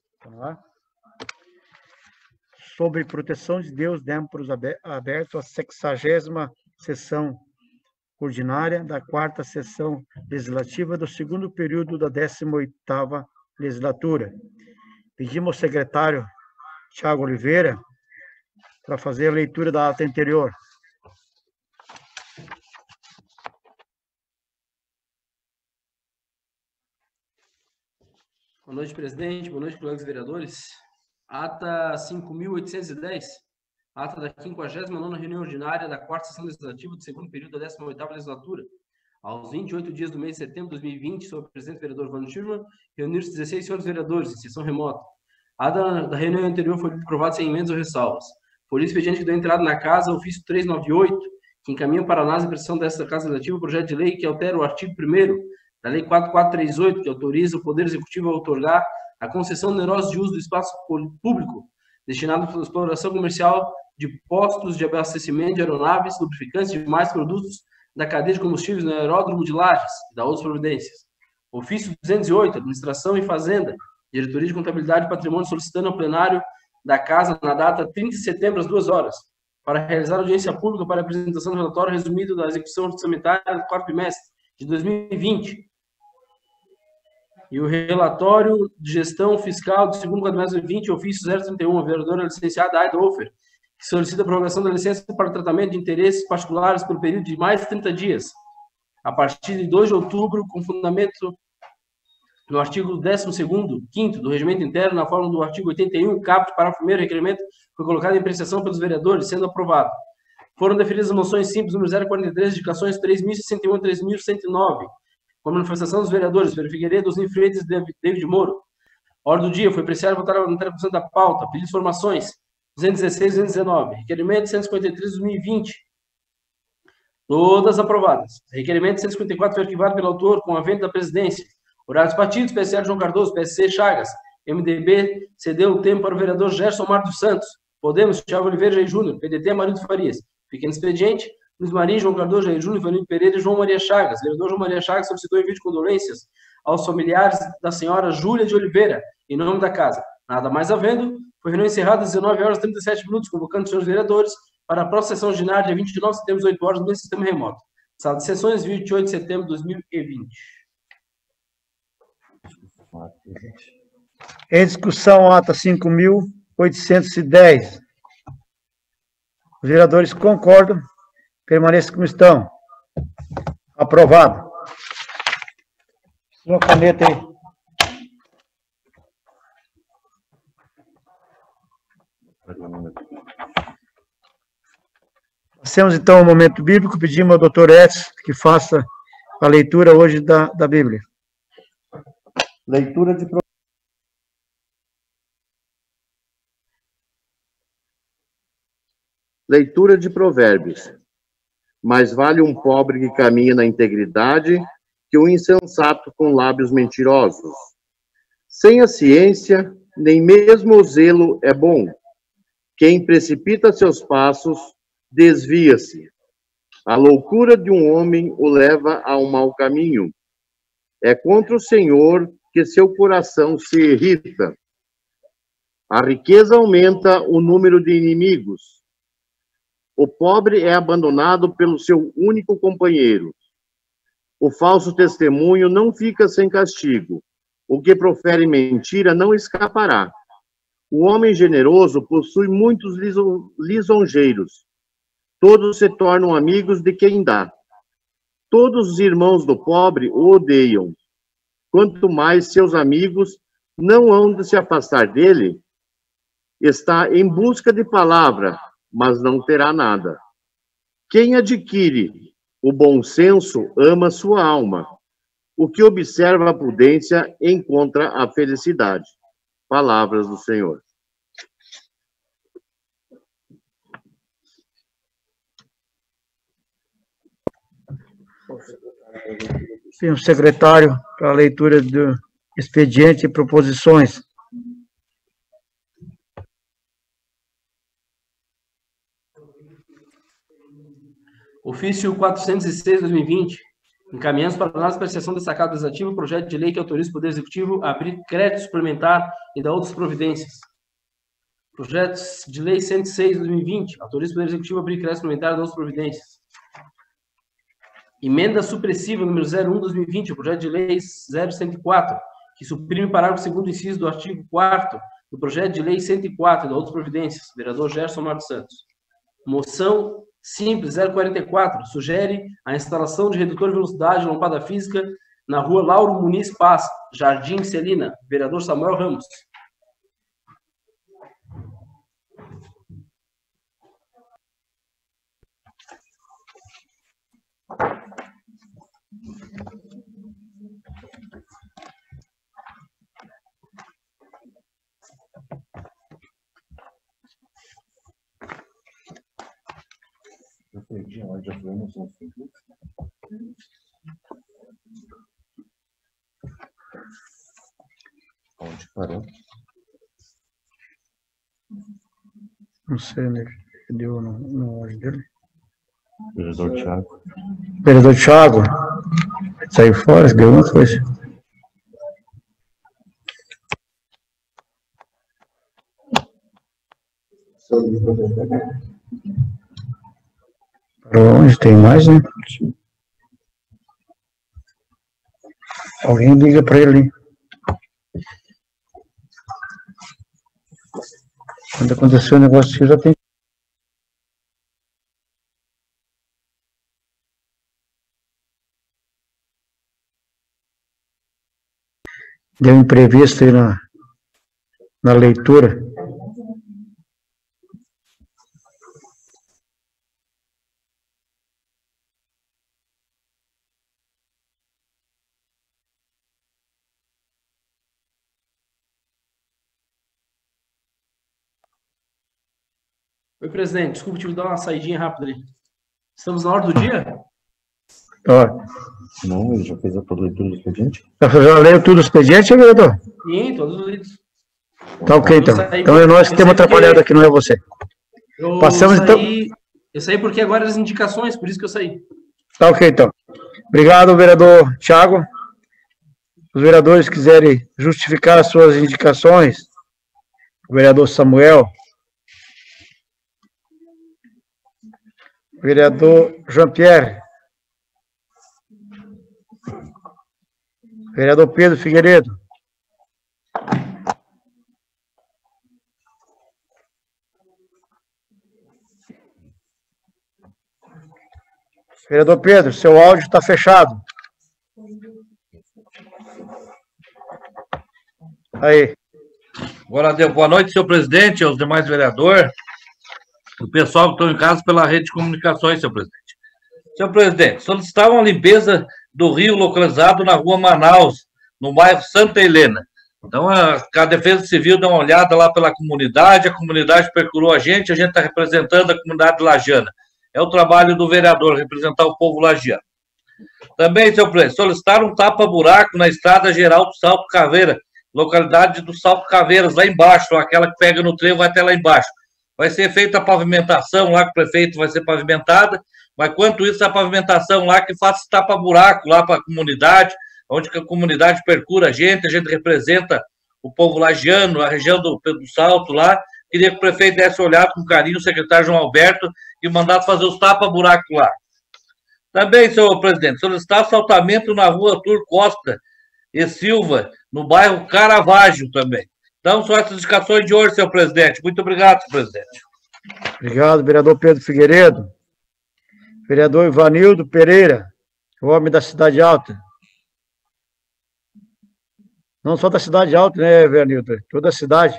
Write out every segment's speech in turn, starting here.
Vamos lá. Sobre proteção de Deus, demos aberto a 60ª sessão ordinária da 4ª sessão legislativa do segundo período da 18ª legislatura. Pedimos ao secretário Tiago Oliveira para fazer a leitura da ata anterior. Boa noite, presidente. Boa noite, colegas vereadores. Ata 5.810. Ata da 59ª reunião ordinária da 4ª sessão legislativa do segundo período da 18ª legislatura. Aos 28 dias do mês de setembro de 2020, sob o presidente vereador Vando Schirmer, reuniram-se 16 senhores vereadores, em sessão remota. A ata da reunião anterior foi aprovada sem emendas ou ressalvas. Por isso, expediente que deu entrada na casa, ofício 398, que encaminha para a análise e apreciação desta Casa Legislativa o projeto de lei que altera o artigo 1º da Lei 4438, que autoriza o Poder Executivo a outorgar a concessão onerosa de uso do espaço público destinado à exploração comercial de postos de abastecimento de aeronaves, lubrificantes e demais produtos da cadeia de combustíveis no aeródromo de Lages e da outras providências. Ofício 208, Administração e Fazenda, Diretoria de Contabilidade e Patrimônio, solicitando ao plenário da Casa, na data 30 de setembro, às 2 horas, para realizar audiência pública para a apresentação do relatório resumido da execução orçamentária do quarto trimestre de 2020 e o relatório de gestão fiscal do segundo quadrimestre de 2020, ofício 031, a vereadora licenciada Aida Hofer, que solicita a prorrogação da licença para o tratamento de interesses particulares pelo período de mais de 30 dias, a partir de 2 de outubro, com fundamento no artigo 12º, 5º do Regimento Interno, na forma do artigo 81, caput, parágrafo 1º, requerimento foi colocado em apreciação pelos vereadores, sendo aprovado. Foram deferidas as moções simples número 043, indicações 3.061 e 3.109, com a manifestação dos vereadores Pedro Figueiredo, Osni Freitas e David Moro. A ordem do dia foi apreciada e votada na interpretação da pauta. Pedidos de informações 216 e 219. Requerimento 153 de 2020. Todas aprovadas. Requerimento 154 foi arquivado pelo autor com a venda da presidência. Horários partidos, PSL João Cardoso, PSC Chagas, MDB cedeu o tempo para o vereador Gerson Mar dos Santos. Podemos, Thiago Oliveira Jair Júnior, PDT Marido Farias. Pequeno expediente, Luiz Marinho, João Cardoso, Jair Júnior, Ivanildo Pereira e João Maria Chagas. O vereador João Maria Chagas solicitou envio de condolências aos familiares da senhora Júlia de Oliveira, em nome da casa. Nada mais havendo, foi reunião encerrada às 19 horas e 37 minutos, convocando os senhores vereadores para a próxima sessão ordinária, dia 29 de setembro, às 8 horas, no mesmo sistema remoto. Sala de sessões, 28 de setembro de 2020. Em discussão, ata 5.810. Os vereadores concordam. Permaneça como estão. Aprovado. Uma caneta aí. Passemos então ao momento bíblico. Pedimos ao doutor Edson que faça a leitura hoje da Bíblia. Leitura de Provérbios. Mais vale um pobre que caminha na integridade que um insensato com lábios mentirosos. Sem a ciência, nem mesmo o zelo é bom. Quem precipita seus passos, desvia-se. A loucura de um homem o leva a um mau caminho. É contra o Senhor que seu coração se irrita. A riqueza aumenta o número de inimigos. O pobre é abandonado pelo seu único companheiro. O falso testemunho não fica sem castigo. O que profere mentira não escapará. O homem generoso possui muitos lisonjeiros. Todos se tornam amigos de quem dá. Todos os irmãos do pobre o odeiam. Quanto mais seus amigos não hão de se afastar dele, está em busca de palavra, mas não terá nada. Quem adquire o bom senso ama sua alma. O que observa a prudência encontra a felicidade. Palavras do Senhor. Senhor secretário, para a leitura do expediente e proposições. Ofício 406, 2020. Encaminhamos para análise e apreciação destacado legislativo o projeto de lei que autoriza o Poder Executivo a abrir crédito suplementar e dar outras providências. Projetos de lei 106 de 2020, autoriza o Poder Executivo a abrir crédito suplementar e dar outras providências. Emenda supressiva número 01 de 2020, o projeto de lei 0104, que suprime o parágrafo 2º inciso do artigo 4º do projeto de lei 104 e da outras providências. Vereador Gerson Marcos Santos. Moção simples 044, sugere a instalação de redutor de velocidade e lompada física na rua Lauro Muniz Paz, Jardim Celina. Vereador Samuel Ramos. Eu perdi a hora de falamos. Onde parou? Não sei, né? Deu no olho dele. Vereador Thiago. Vereador Thiago. Saiu fora, deu uma coisa. Onde tem mais, né? Alguém liga para ele. Quando aconteceu o negócio aqui, já tem. Deu imprevisto aí na leitura. Oi, presidente. Desculpa, tive que dar uma saidinha rápida ali. Estamos na hora do dia? Ó. Não, ele já fez a leitura do expediente? Já leu tudo o expediente, vereador? Sim, todos lidos. Tá ok, então. Então é nós que temos atrapalhado aqui, não é você. Passamos, então. Eu saí porque agora as indicações, por isso que eu saí. Tá ok, então. Obrigado, vereador Thiago. Os vereadores quiserem justificar as suas indicações, o vereador Samuel, vereador Jean-Pierre, vereador Pedro Figueiredo, vereador Pedro, seu áudio está fechado. Aí. Boa noite, senhor presidente, aos demais vereadores, o pessoal que estão em casa pela rede de comunicações, senhor presidente. Senhor presidente, solicitavam a limpeza do rio localizado na rua Manaus, no bairro Santa Helena. Então, a Defesa Civil deu uma olhada lá pela comunidade, a comunidade procurou a gente está representando a comunidade lagiana. É o trabalho do vereador, representar o povo lagiano. Também, senhor presidente, solicitaram um tapa-buraco na estrada geral do Salto Caveira, localidade do Salto Caveiras, lá embaixo, aquela que pega no trevo vai até lá embaixo. Vai ser feita a pavimentação lá, que o prefeito vai ser pavimentada, mas quanto isso, a pavimentação lá que faça tapa-buraco lá para a comunidade, onde que a comunidade percura a gente representa o povo lagiano, a região do Salto lá. Queria que o prefeito desse olhado com carinho, o secretário João Alberto, e mandasse fazer os tapa-buraco lá. Também, senhor presidente, solicitar assaltamento na rua Arthur Costa e Silva, no bairro Caravaggio também. Então, são essas indicações de hoje, senhor presidente. Muito obrigado, senhor presidente. Obrigado, vereador Pedro Figueiredo. Vereador Ivanildo Pereira, o homem da Cidade Alta. Não só da Cidade Alta, né, Ivanildo? Toda a cidade.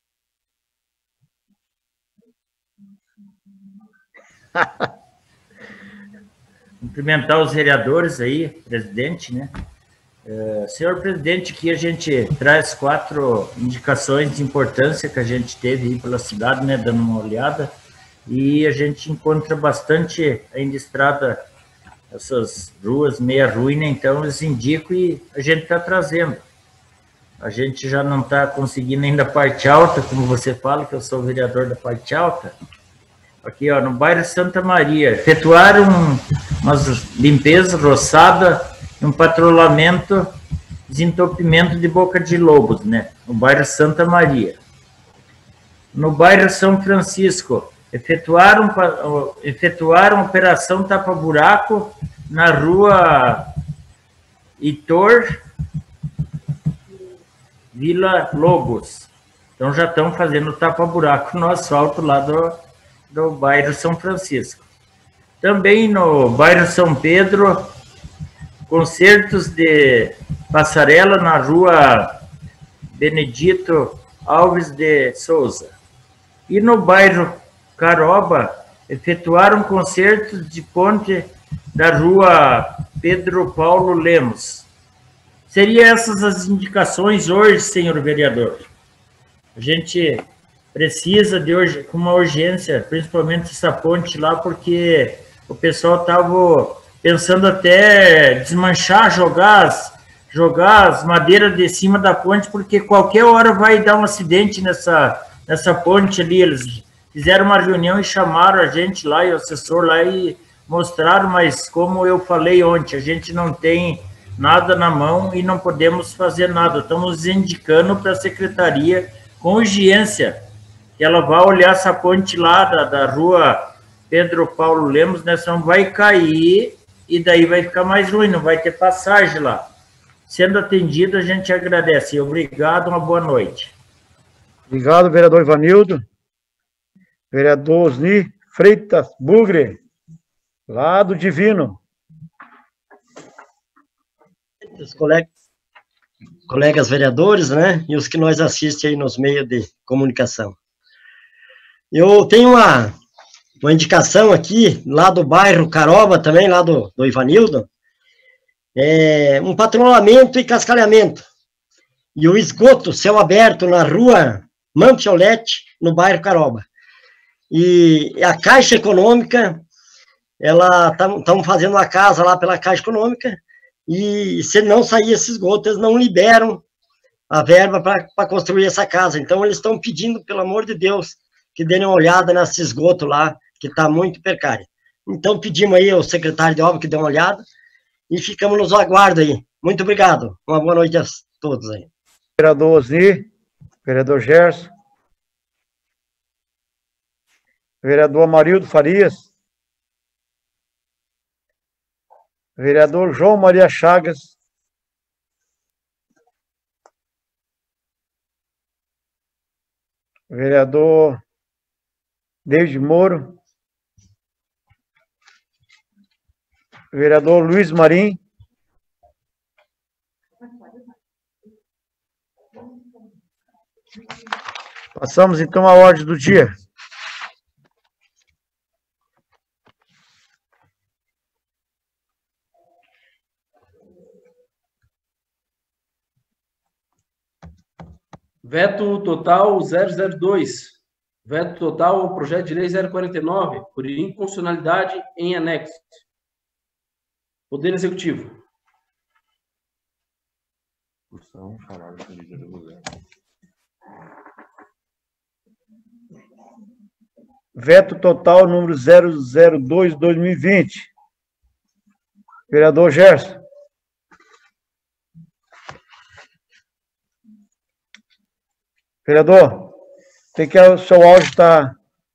Cumprimentar os vereadores aí, presidente, né? Senhor presidente, aqui a gente traz 4 indicações de importância que a gente teve aí pela cidade, né, dando uma olhada, e a gente encontra bastante ainda estrada, essas ruas meia ruína, então eu indico e a gente está trazendo. A gente já não está conseguindo ainda a parte alta, como você fala, que eu sou vereador da parte alta, aqui, ó, no bairro Santa Maria, efetuaram umas limpezas, roçada, um patrulhamento, desentupimento de boca de lobos, né? No bairro Santa Maria. No bairro São Francisco, efetuaram operação tapa-buraco na rua Heitor Vila Lobos. Então já estão fazendo tapa-buraco no asfalto lá do bairro São Francisco. Também no bairro São Pedro, consertos de passarela na rua Benedito Alves de Souza. E no bairro Caroba, efetuaram consertos de ponte da rua Pedro Paulo Lemos. Seriam essas as indicações hoje, senhor vereador. A gente precisa de hoje, com uma urgência, principalmente essa ponte lá, porque o pessoal estava pensando até desmanchar, jogar as madeiras de cima da ponte, porque qualquer hora vai dar um acidente nessa ponte ali. Eles fizeram uma reunião e chamaram a gente lá, e o assessor lá, e mostraram, mas como eu falei ontem, a gente não tem nada na mão e não podemos fazer nada. Estamos indicando para a secretaria, com urgência, que ela vai olhar essa ponte lá da rua Pedro Paulo Lemos, né? Senão vai cair e daí vai ficar mais ruim, não vai ter passagem lá. Sendo atendido, a gente agradece. Obrigado, uma boa noite. Obrigado, vereador Ivanildo. Vereador Osni Freitas Bugre, lá do Divino. Os colegas vereadores, né, e os que nós assistem aí nos meios de comunicação. Eu tenho uma indicação aqui, lá do bairro Caroba também, lá do Ivanildo, um patrulhamento e cascalhamento. E o esgoto, céu aberto, na rua Mantiolete, no bairro Caroba. E a Caixa Econômica, estão fazendo uma casa lá pela Caixa Econômica, e se não sair esse esgoto, eles não liberam a verba para construir essa casa. Então, eles estão pedindo, pelo amor de Deus, que dêem uma olhada nesse esgoto lá, que está muito precário. Então, pedimos aí ao secretário de obra que dê uma olhada, e ficamos nos aguardo aí. Muito obrigado. Uma boa noite a todos aí. Vereador Osni, vereador Gerson, vereador Amarildo Farias, vereador João Maria Chagas, vereador David Moro, vereador Luiz Marim, passamos então à ordem do dia. Veto total 002. Veto total ao projeto de lei 049, por inconstitucionalidade em anexo. Poder Executivo. Veto total número 002/2020. Vereador Gerson. Vereador, tem que o seu áudio está...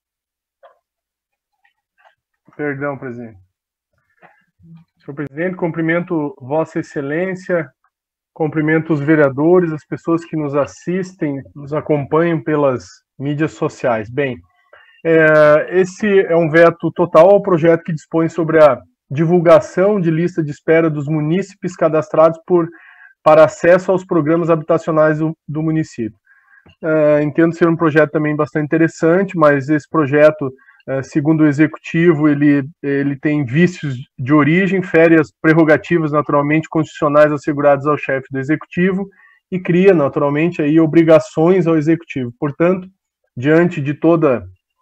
Perdão, presidente. Senhor presidente, cumprimento Vossa Excelência, cumprimento os vereadores, as pessoas que nos assistem, nos acompanham pelas mídias sociais. Bem, esse é um veto total ao projeto que dispõe sobre a divulgação de lista de espera dos munícipes cadastrados para acesso aos programas habitacionais do município. Entendo ser um projeto também bastante interessante, mas esse projeto, segundo o Executivo, ele tem vícios de origem, fere as prerrogativas naturalmente constitucionais asseguradas ao chefe do Executivo e cria naturalmente aí obrigações ao Executivo. Portanto, diante de todo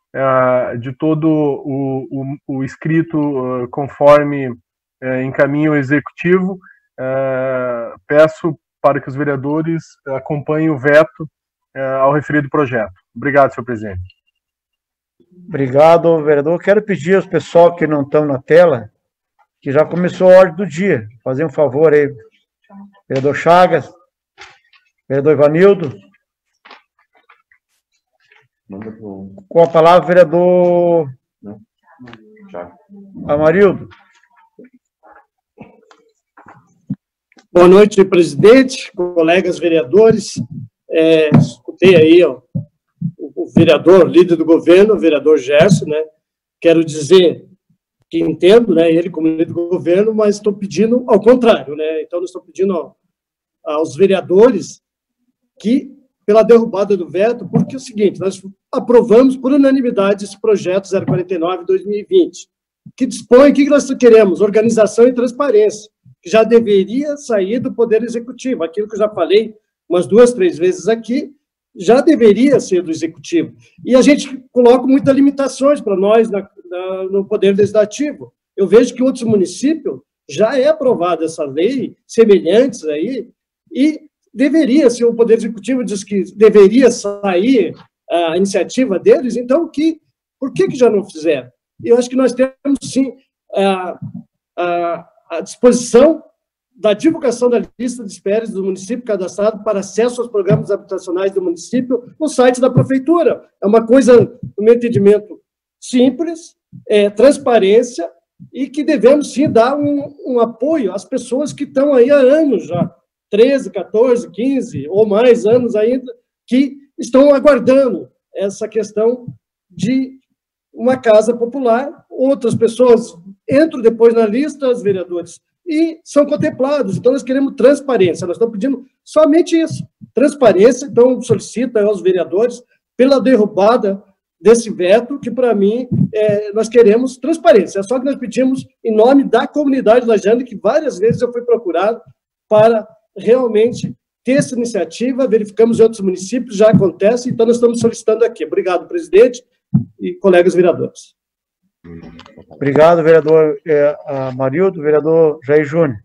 o escrito conforme encaminha o Executivo, peço para que os vereadores acompanhem o veto ao referido projeto. Obrigado, senhor presidente. Obrigado, vereador. Quero pedir aos pessoal que não estão na tela, que já começou a ordem do dia. Fazer um favor aí. Vereador Chagas, vereador Ivanildo. Com a palavra, vereador Amarildo. Boa noite, presidente, colegas vereadores. Escutei aí ó, o vereador, líder do governo, o vereador Gerson, né? Quero dizer que entendo, né, ele como líder do governo, mas estou pedindo ao contrário, né? Então, nós estamos pedindo aos vereadores que, pela derrubada do veto, porque é o seguinte, nós aprovamos por unanimidade esse projeto 049-2020, que dispõe, o que nós queremos? Organização e transparência, que já deveria sair do Poder Executivo, aquilo que eu já falei umas 2, 3 vezes aqui, já deveria ser do Executivo. E a gente coloca muitas limitações para nós no Poder Legislativo. Eu vejo que em outros municípios já é aprovada essa lei, semelhantes aí, e deveria, se o Poder Executivo diz que deveria sair a iniciativa deles, então por que já não fizeram? Eu acho que nós temos, sim, a disposição da divulgação da lista de espera do município cadastrado para acesso aos programas habitacionais do município no site da prefeitura. É uma coisa, no meu entendimento, simples, transparência, e que devemos, sim, dar um apoio às pessoas que estão aí há anos já, 13, 14, 15 ou mais anos ainda, que estão aguardando essa questão de uma casa popular. Outras pessoas entram depois na lista, os vereadores, e são contemplados. Então, nós queremos transparência, nós estamos pedindo somente isso, transparência. Então, solicito aos vereadores pela derrubada desse veto, que, para mim, nós queremos transparência. É só que nós pedimos em nome da comunidade lajeana, que várias vezes eu fui procurado para realmente ter essa iniciativa, verificamos em outros municípios, já acontece, então nós estamos solicitando aqui. Obrigado, presidente e colegas vereadores. Obrigado, vereador Amarildo. Vereador Jair Júnior.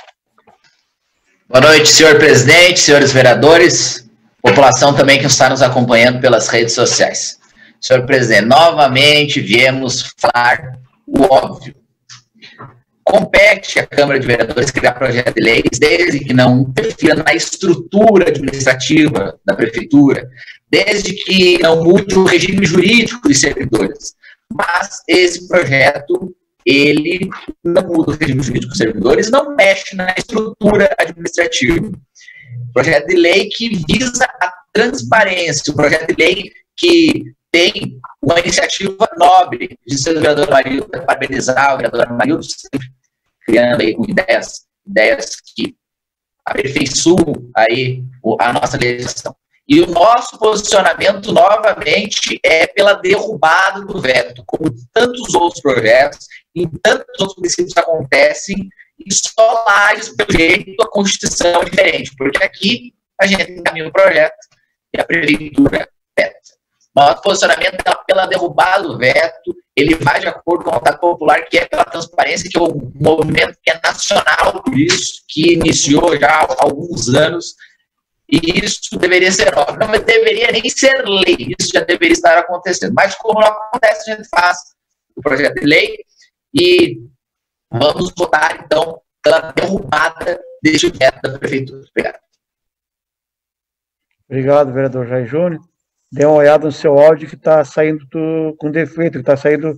Boa noite, senhor presidente, senhores vereadores, população também que está nos acompanhando pelas redes sociais. Senhor presidente, novamente viemos falar o óbvio. Compete à Câmara de Vereadores criar projeto de leis, desde que não interfira na estrutura administrativa da prefeitura, desde que não mude o regime jurídico dos servidores. Mas esse projeto, ele não muda o regime jurídico dos servidores, não mexe na estrutura administrativa. Projeto de lei que visa a transparência, um projeto de lei que tem uma iniciativa nobre de ser o vereador Amarildo, parabenizar o vereador Amarildo, criando aí com ideias que aperfeiçoam aí a nossa legislação. E o nosso posicionamento, novamente, é pela derrubada do veto, como tantos outros projetos, em tantos outros municípios acontecem, e só lá, pelo jeito, a Constituição é diferente, porque aqui a gente encaminha um projeto e a prefeitura veta. Nosso posicionamento é pela derrubada do veto, ele vai de acordo com a vontade popular, que é pela transparência, que é um movimento que é nacional, por isso, que iniciou já há alguns anos, e isso deveria ser óbvio. Não deveria nem ser lei, isso já deveria estar acontecendo. Mas como não acontece, a gente faz o projeto de lei e vamos votar, então, pela derrubada deste veto da prefeitura. Obrigado. Obrigado, vereador Jair Júnior. Dê uma olhada no seu áudio que está saindo com defeito, que está saindo...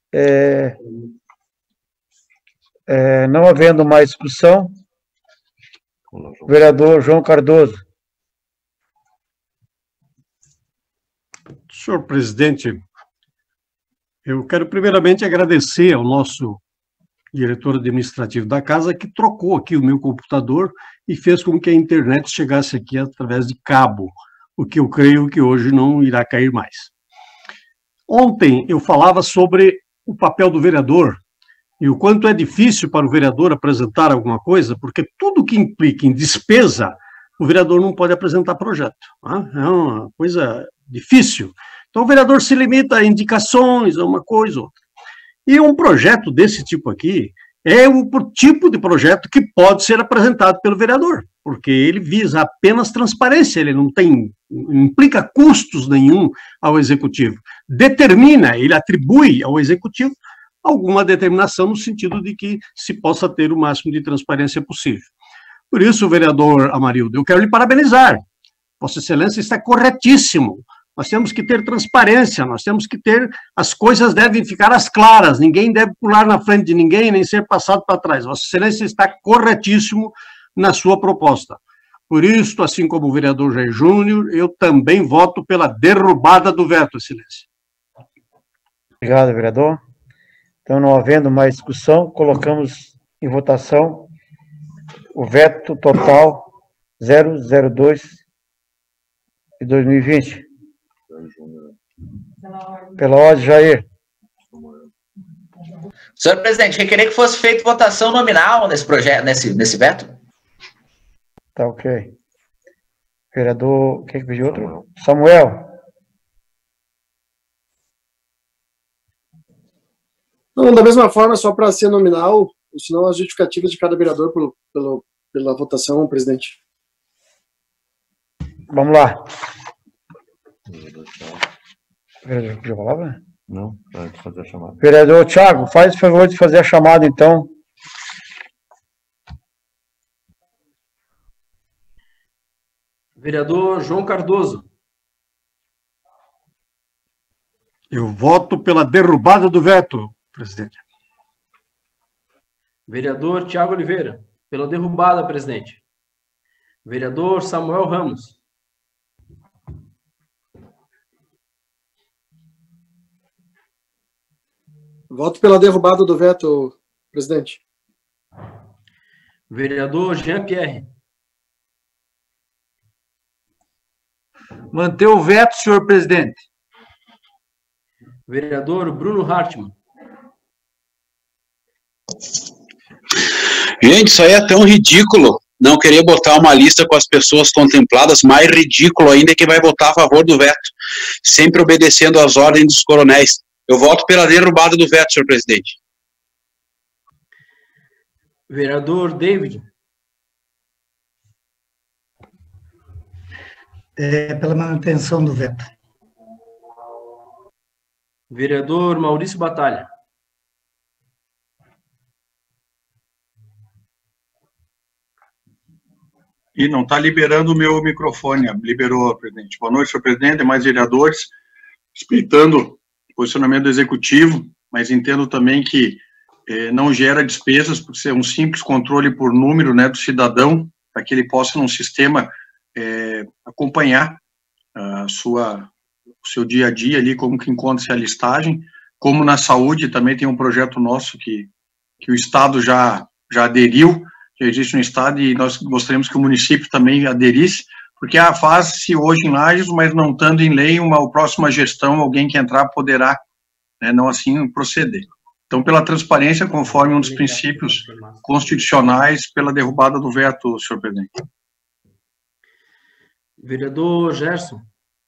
não havendo mais discussão, vereador João Cardoso. Senhor presidente, eu quero primeiramente agradecer ao nosso diretor administrativo da casa, que trocou aqui o meu computador e fez com que a internet chegasse aqui através de cabo, o que eu creio que hoje não irá cair mais. Ontem eu falava sobre o papel do vereador e o quanto é difícil para o vereador apresentar alguma coisa, porque tudo que implica em despesa, o vereador não pode apresentar projeto. Tá? É uma coisa difícil. Então o vereador se limita a indicações, a uma coisa ou outra. E um projeto desse tipo aqui é o tipo de projeto que pode ser apresentado pelo vereador. porque ele visa apenas transparência, ele não implica custos nenhum ao executivo. Determina, ele atribui ao executivo alguma determinação no sentido de que se possa ter o máximo de transparência possível. Por isso, vereador Amarildo, eu quero lhe parabenizar. Vossa Excelência está corretíssimo. Nós temos que ter transparência, nós temos que ter, as coisas devem ficar às claras, ninguém deve pular na frente de ninguém, nem ser passado para trás. Vossa Excelência está corretíssimo na sua proposta. Por isso, assim como o vereador Jair Júnior, eu também voto pela derrubada do veto, Excelência. Obrigado, vereador. Então, não havendo mais discussão, colocamos em votação o veto total 002 de 2020. Pela ordem, Jair. Senhor presidente, eu queria que fosse feita votação nominal nesse projeto, nesse veto. Tá ok. Vereador, quem que pediu outro? Samuel. Não, da mesma forma, só para ser nominal, senão as justificativas de cada vereador pela votação, presidente. Vamos lá. Vereador, pediu a palavra? Não, vai fazer a chamada. Vereador Thiago, faz o favor de fazer a chamada, então. Vereador João Cardoso. Eu voto pela derrubada do veto, presidente. Vereador Tiago Oliveira. Pela derrubada, presidente. Vereador Samuel Ramos. Voto pela derrubada do veto, presidente. Vereador Jean-Pierre. Manter o veto, senhor presidente. Vereador Bruno Hartmann. Gente, isso aí é tão ridículo. Não querer botar uma lista com as pessoas contempladas, mais ridículo ainda é que vai votar a favor do veto, sempre obedecendo às ordens dos coronéis. Eu voto pela derrubada do veto, senhor presidente. Vereador David. Pela manutenção do veto. Vereador Maurício Batalha. E não está liberando o meu microfone. Liberou, presidente. Boa noite, senhor presidente, demais vereadores. Respeitando o posicionamento do executivo, mas entendo também que não gera despesas, por ser um simples controle por número, né, do cidadão, para que ele possa, num sistema, acompanhar o seu dia a dia ali, como que encontra-se a listagem. Como na saúde, também tem um projeto nosso que o Estado já aderiu, já existe no Estado, e nós gostaríamos que o município também aderisse, porque faz-se hoje em Lages, mas não estando em lei, uma próxima gestão, alguém que entrar poderá, né, não assim proceder. Então, pela transparência, conforme um dos princípios constitucionais, pela derrubada do veto, senhor presidente. Vereador Gerson.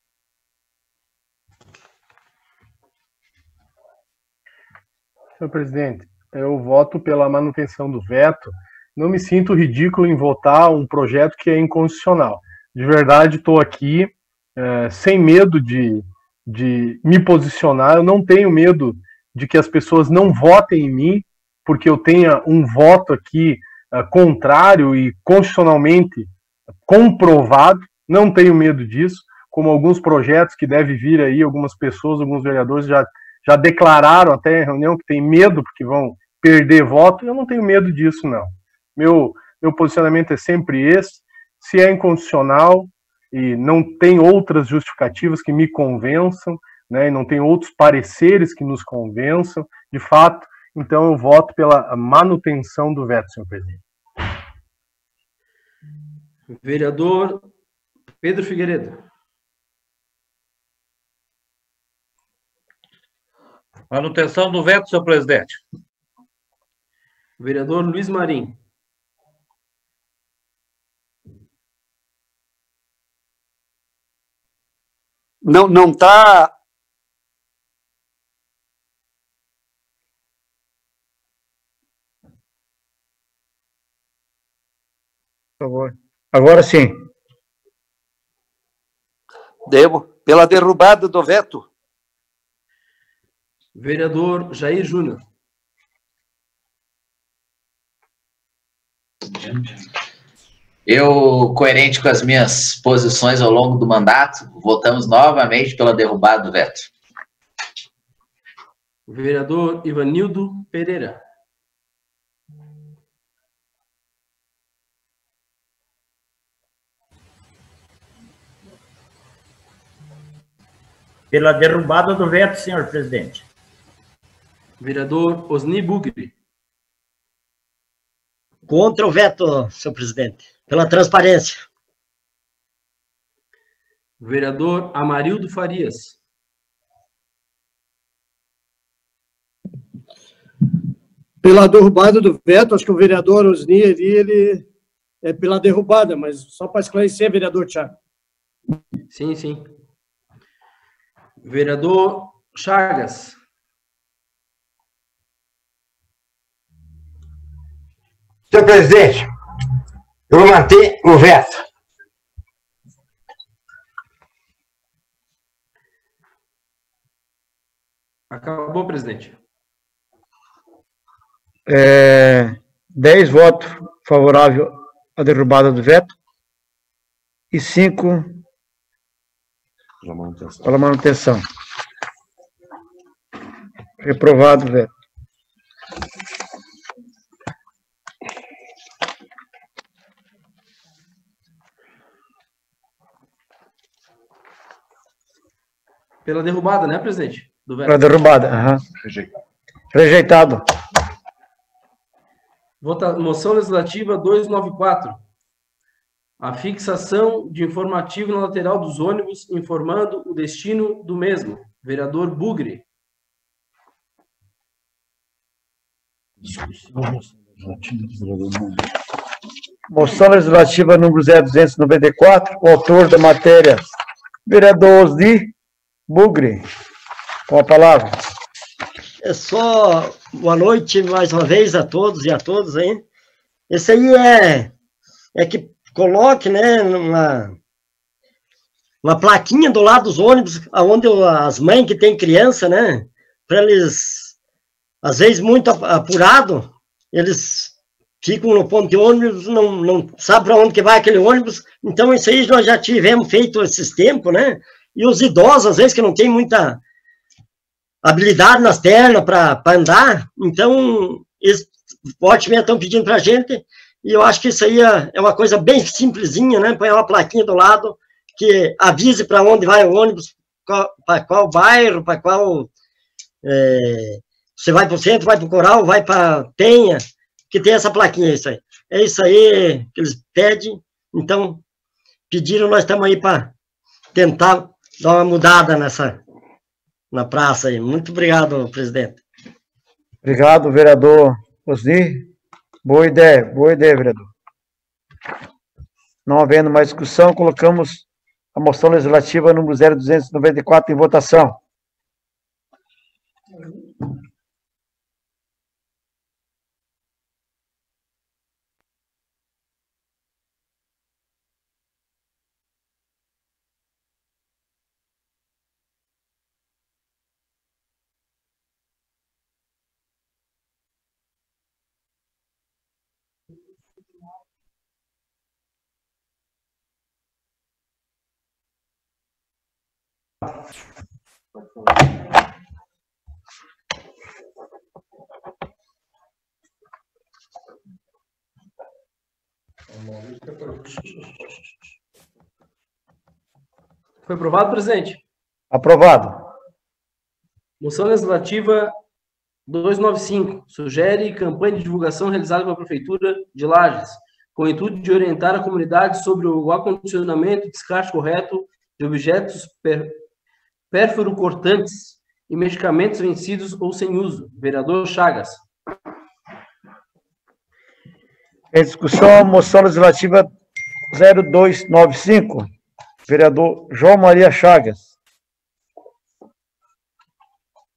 Senhor presidente, eu voto pela manutenção do veto. Não me sinto ridículo em votar um projeto que é inconstitucional. De verdade, estou aqui sem medo de me posicionar. Eu não tenho medo de que as pessoas não votem em mim, porque eu tenha um voto aqui contrário e constitucionalmente comprovado. Não tenho medo disso, como alguns projetos que devem vir aí, algumas pessoas, alguns vereadores já declararam até em reunião que tem medo porque vão perder voto. Eu não tenho medo disso, não. Meu posicionamento é sempre esse. Se é inconstitucional e não tem outras justificativas que me convençam, né, e não tem outros pareceres que nos convençam, de fato, então eu voto pela manutenção do veto, senhor presidente. Vereador Pedro Figueiredo. Manutenção do veto, senhor presidente. Vereador Luiz Marim. Não está... Por favor. Agora sim. Pela derrubada do veto. Vereador Jair Júnior. Eu, coerente com as minhas posições ao longo do mandato, votamos novamente pela derrubada do veto. Vereador Ivanildo Pereira. Pela derrubada do veto, senhor presidente. Vereador Osni Bugri. Contra o veto, senhor presidente. Pela transparência. Vereador Amarildo Farias. Pela derrubada do veto, acho que o vereador Osni ali, ele é pela derrubada, mas só para esclarecer, vereador Thiago. Sim, sim. Vereador Chagas. Senhor presidente, eu vou manter o veto. Acabou, presidente. 10 votos favoráveis à derrubada do veto e 5 pela manutenção. Reprovado o veto. Pela derrubada, né, presidente? Do veto. Pela derrubada, aham. Rejeitado. Moção legislativa 294. A fixação de informativo na lateral dos ônibus informando o destino do mesmo. Vereador Bugri. Moção legislativa número 0294, o autor da matéria, vereador Osni Bugri. Com a palavra. É só boa noite mais uma vez a todos e a todas aí. Esse aí é que coloque, né, uma plaquinha do lado dos ônibus, onde as mães que têm criança, né, para eles, às vezes muito apurado, eles ficam no ponto de ônibus, não sabem para onde que vai aquele ônibus. Então isso aí nós já tivemos feito esses tempos, né, e os idosos, às vezes, que não tem muita habilidade nas pernas para andar, então eles fortemente estão pedindo para a gente, e eu acho que isso aí é uma coisa bem simplesinha, né? Põe uma plaquinha do lado que avise para onde vai o ônibus, para qual bairro, para qual... você vai para o centro, vai para o Coral, vai para Penha, que tem essa plaquinha, isso aí. É isso aí que eles pedem, então pediram, nós estamos aí para tentar dar uma mudada na praça aí. Muito obrigado, presidente. Obrigado, vereador Osni. Boa ideia, vereador. Não havendo mais discussão, colocamos a moção legislativa número 0294 em votação. Foi aprovado, presidente? Aprovado. Moção legislativa 295. Sugere campanha de divulgação realizada pela Prefeitura de Lages, com o intuito de orientar a comunidade sobre o acondicionamento e descarte correto de objetos pérfuro-cortantes e medicamentos vencidos ou sem uso. Vereador Chagas. Em discussão, moção legislativa 0295. Vereador João Maria Chagas.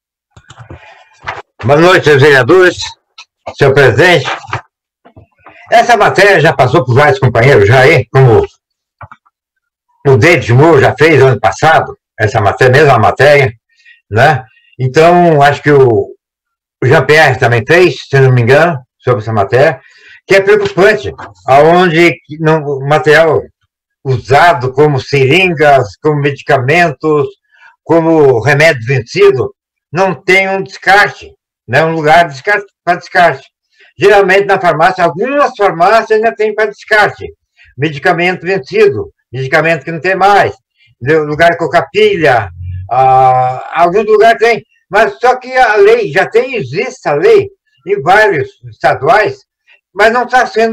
Boa noite, vereadores, senhor presidente. Essa matéria já passou por vários companheiros, já aí, como o David Moore já fez ano passado, essa matéria, mesma matéria, né? Então, acho que o Jean-Pierre também fez, se não me engano, sobre essa matéria, que é preocupante, aonde o material usado como seringas, como medicamentos, como remédio vencido, não tem um descarte, né? Um lugar para descarte. Geralmente na farmácia, algumas farmácias ainda tem para descarte. Medicamento vencido, medicamento que não tem mais, lugar com capilha, algum lugar tem. Mas só que a lei, existe a lei em vários estaduais, mas não está sendo,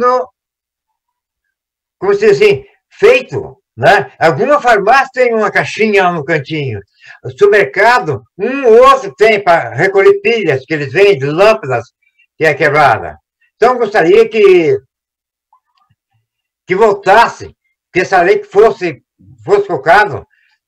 como se diz assim, feito, né? Alguma farmácia tem uma caixinha no cantinho. O supermercado, ou outro tem para recolher pilhas que eles vendem, lâmpadas, que é quebrada. Então, eu gostaria que voltasse, que essa lei fosse colocada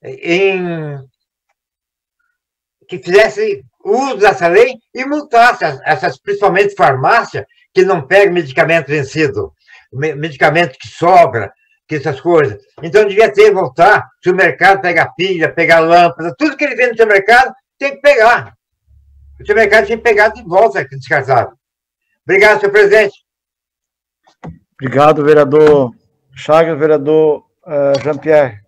que fizesse uso dessa lei e multasse essas, principalmente farmácias, que não pegam medicamento vencido, medicamento que sobra, que essas coisas. Então, devia voltar, se o mercado pegar pilha, pegar lâmpada, tudo que ele vende no seu mercado, tem que pegar. O seu mercado tem que pegar de volta, descartado. Obrigado, senhor presidente. Obrigado, vereador Chagas, vereador Jean-Pierre.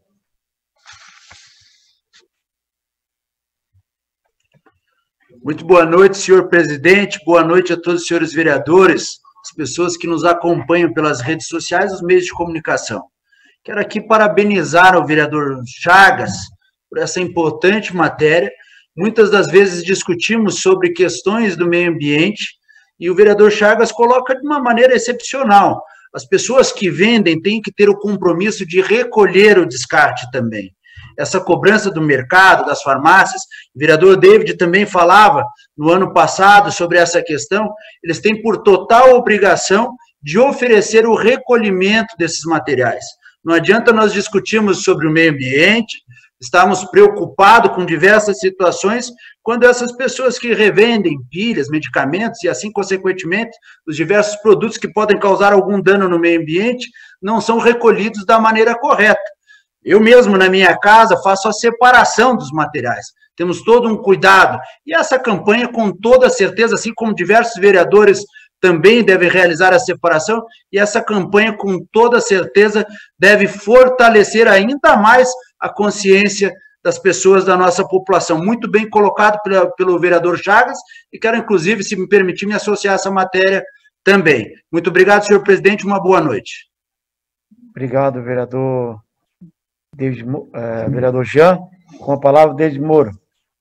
Muito boa noite, senhor presidente, boa noite a todos os senhores vereadores, as pessoas que nos acompanham pelas redes sociais e os meios de comunicação. Quero aqui parabenizar o vereador Chagas por essa importante matéria. Muitas das vezes discutimos sobre questões do meio ambiente e o vereador Chagas coloca de uma maneira excepcional. As pessoas que vendem têm que ter o compromisso de recolher o descarte também. Essa cobrança do mercado, das farmácias, o vereador David também falava no ano passado sobre essa questão, eles têm por total obrigação de oferecer o recolhimento desses materiais. Não adianta nós discutirmos sobre o meio ambiente, estamos preocupados com diversas situações, quando essas pessoas que revendem pilhas, medicamentos e assim, consequentemente, os diversos produtos que podem causar algum dano no meio ambiente, não são recolhidos da maneira correta. Eu mesmo, na minha casa, faço a separação dos materiais. Temos todo um cuidado. E essa campanha, com toda certeza, assim como diversos vereadores também devem realizar a separação, e essa campanha, com toda certeza, deve fortalecer ainda mais a consciência das pessoas da nossa população. Muito bem colocado pelo vereador Chagas, e quero, inclusive, se me permitir, me associar a essa matéria também. Muito obrigado, senhor presidente, uma boa noite. Obrigado, vereador vereador Jean. Com a palavra, David Moura.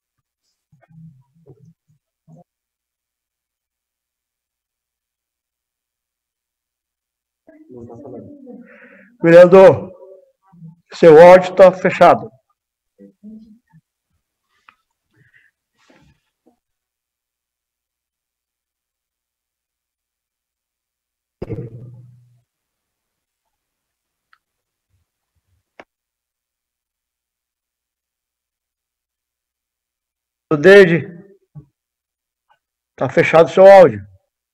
Vereador, seu áudio está fechado. David, está fechado o seu áudio.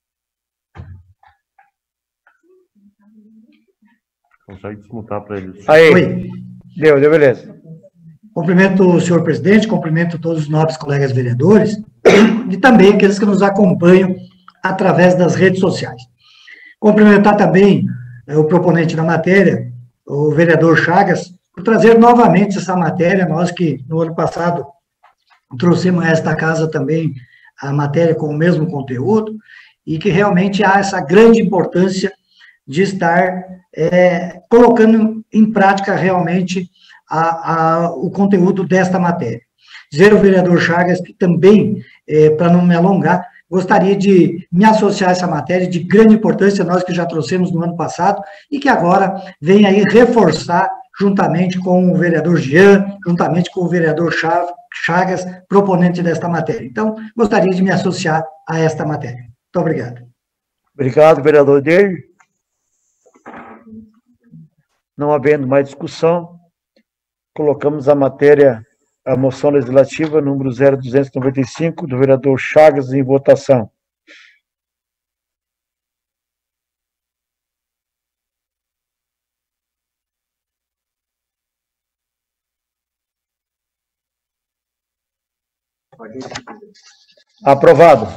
Consegue desmutar para ele. Aí, Oi. Deu, beleza. Cumprimento o senhor presidente, cumprimento todos os nobres colegas vereadores e também aqueles que nos acompanham através das redes sociais. Cumprimentar também o proponente da matéria, o vereador Chagas, por trazer novamente essa matéria, nós que no ano passado trouxemos a esta casa também a matéria com o mesmo conteúdo, e que realmente há essa grande importância de estar colocando em prática realmente o conteúdo desta matéria. Dizer ao vereador Chagas que também, para não me alongar, gostaria de me associar a essa matéria de grande importância, nós que já trouxemos no ano passado, e que agora vem aí reforçar, juntamente com o vereador Jean, juntamente com o vereador Chagas, proponente desta matéria. Então, gostaria de me associar a esta matéria. Muito obrigado. Obrigado, vereador David. Não havendo mais discussão, colocamos a matéria, a moção legislativa número 0295, do vereador Chagas, em votação. Aprovado.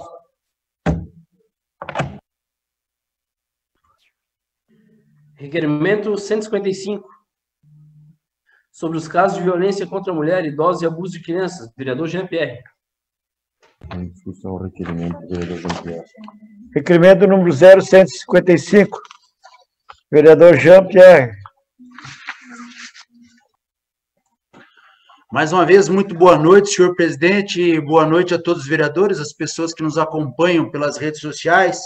Requerimento 155. Sobre os casos de violência contra a mulher, idosos e abuso de crianças. Vereador Jean-Pierre. Em discussão, requerimento do vereador Jean-Pierre. Requerimento número 0155. Vereador Jean-Pierre. Mais uma vez, muito boa noite, senhor presidente, boa noite a todos os vereadores, as pessoas que nos acompanham pelas redes sociais.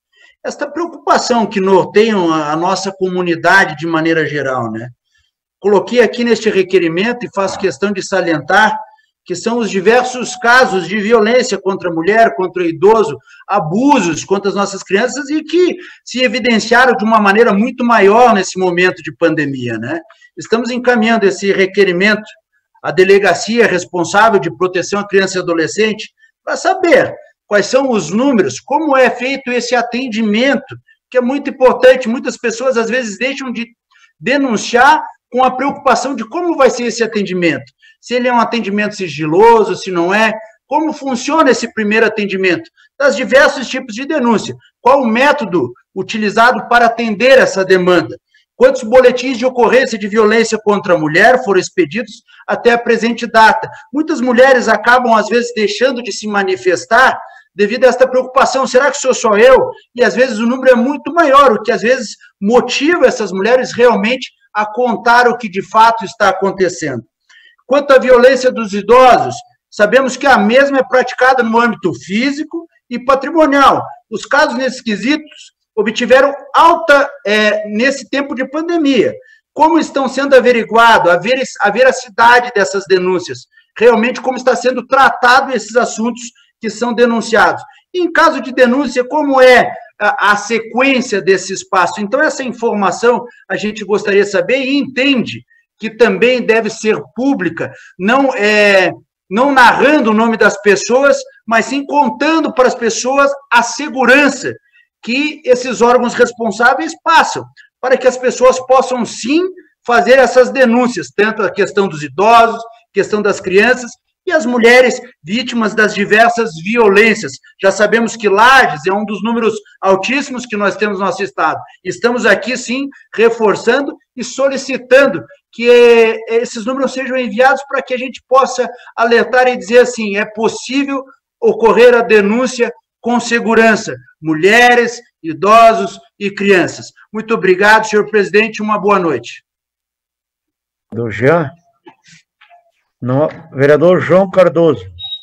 Esta preocupação que norteiam a nossa comunidade de maneira geral, né? Coloquei aqui neste requerimento e faço questão de salientar que são os diversos casos de violência contra a mulher, contra o idoso, abusos contra as nossas crianças e que se evidenciaram de uma maneira muito maior nesse momento de pandemia, né? Estamos encaminhando esse requerimento à delegacia responsável de proteção à criança e adolescente para saber quais são os números, como é feito esse atendimento, que é muito importante. Muitas pessoas, às vezes, deixam de denunciar com a preocupação de como vai ser esse atendimento. Se ele é um atendimento sigiloso, se não é, como funciona esse primeiro atendimento, das diversos tipos de denúncia, qual o método utilizado para atender essa demanda, quantos boletins de ocorrência de violência contra a mulher foram expedidos até a presente data. Muitas mulheres acabam, às vezes, deixando de se manifestar devido a esta preocupação. Será que sou só eu? E, às vezes, o número é muito maior, o que, às vezes, motiva essas mulheres realmente a contar o que, de fato, está acontecendo. Quanto à violência dos idosos, sabemos que a mesma é praticada no âmbito físico e patrimonial. Os casos nesses quesitos obtiveram alta nesse tempo de pandemia. Como estão sendo averiguado a veracidade dessas denúncias? Realmente, como está sendo tratado esses assuntos que são denunciados? E, em caso de denúncia, como é a sequência desse espaço? Então, essa informação a gente gostaria de saber e entende que também deve ser pública, não narrando o nome das pessoas, mas sim contando para as pessoas a segurança que esses órgãos responsáveis passam, para que as pessoas possam, sim, fazer essas denúncias, tanto a questão dos idosos, questão das crianças e as mulheres vítimas das diversas violências. Já sabemos que Lages é um dos números altíssimos que nós temos no nosso estado. Estamos aqui, sim, reforçando e solicitando que esses números sejam enviados para que a gente possa alertar e dizer assim, é possível ocorrer a denúncia com segurança, mulheres, idosos e crianças. Muito obrigado, senhor presidente, uma boa noite. Do Jean. Não, vereador João Cardoso.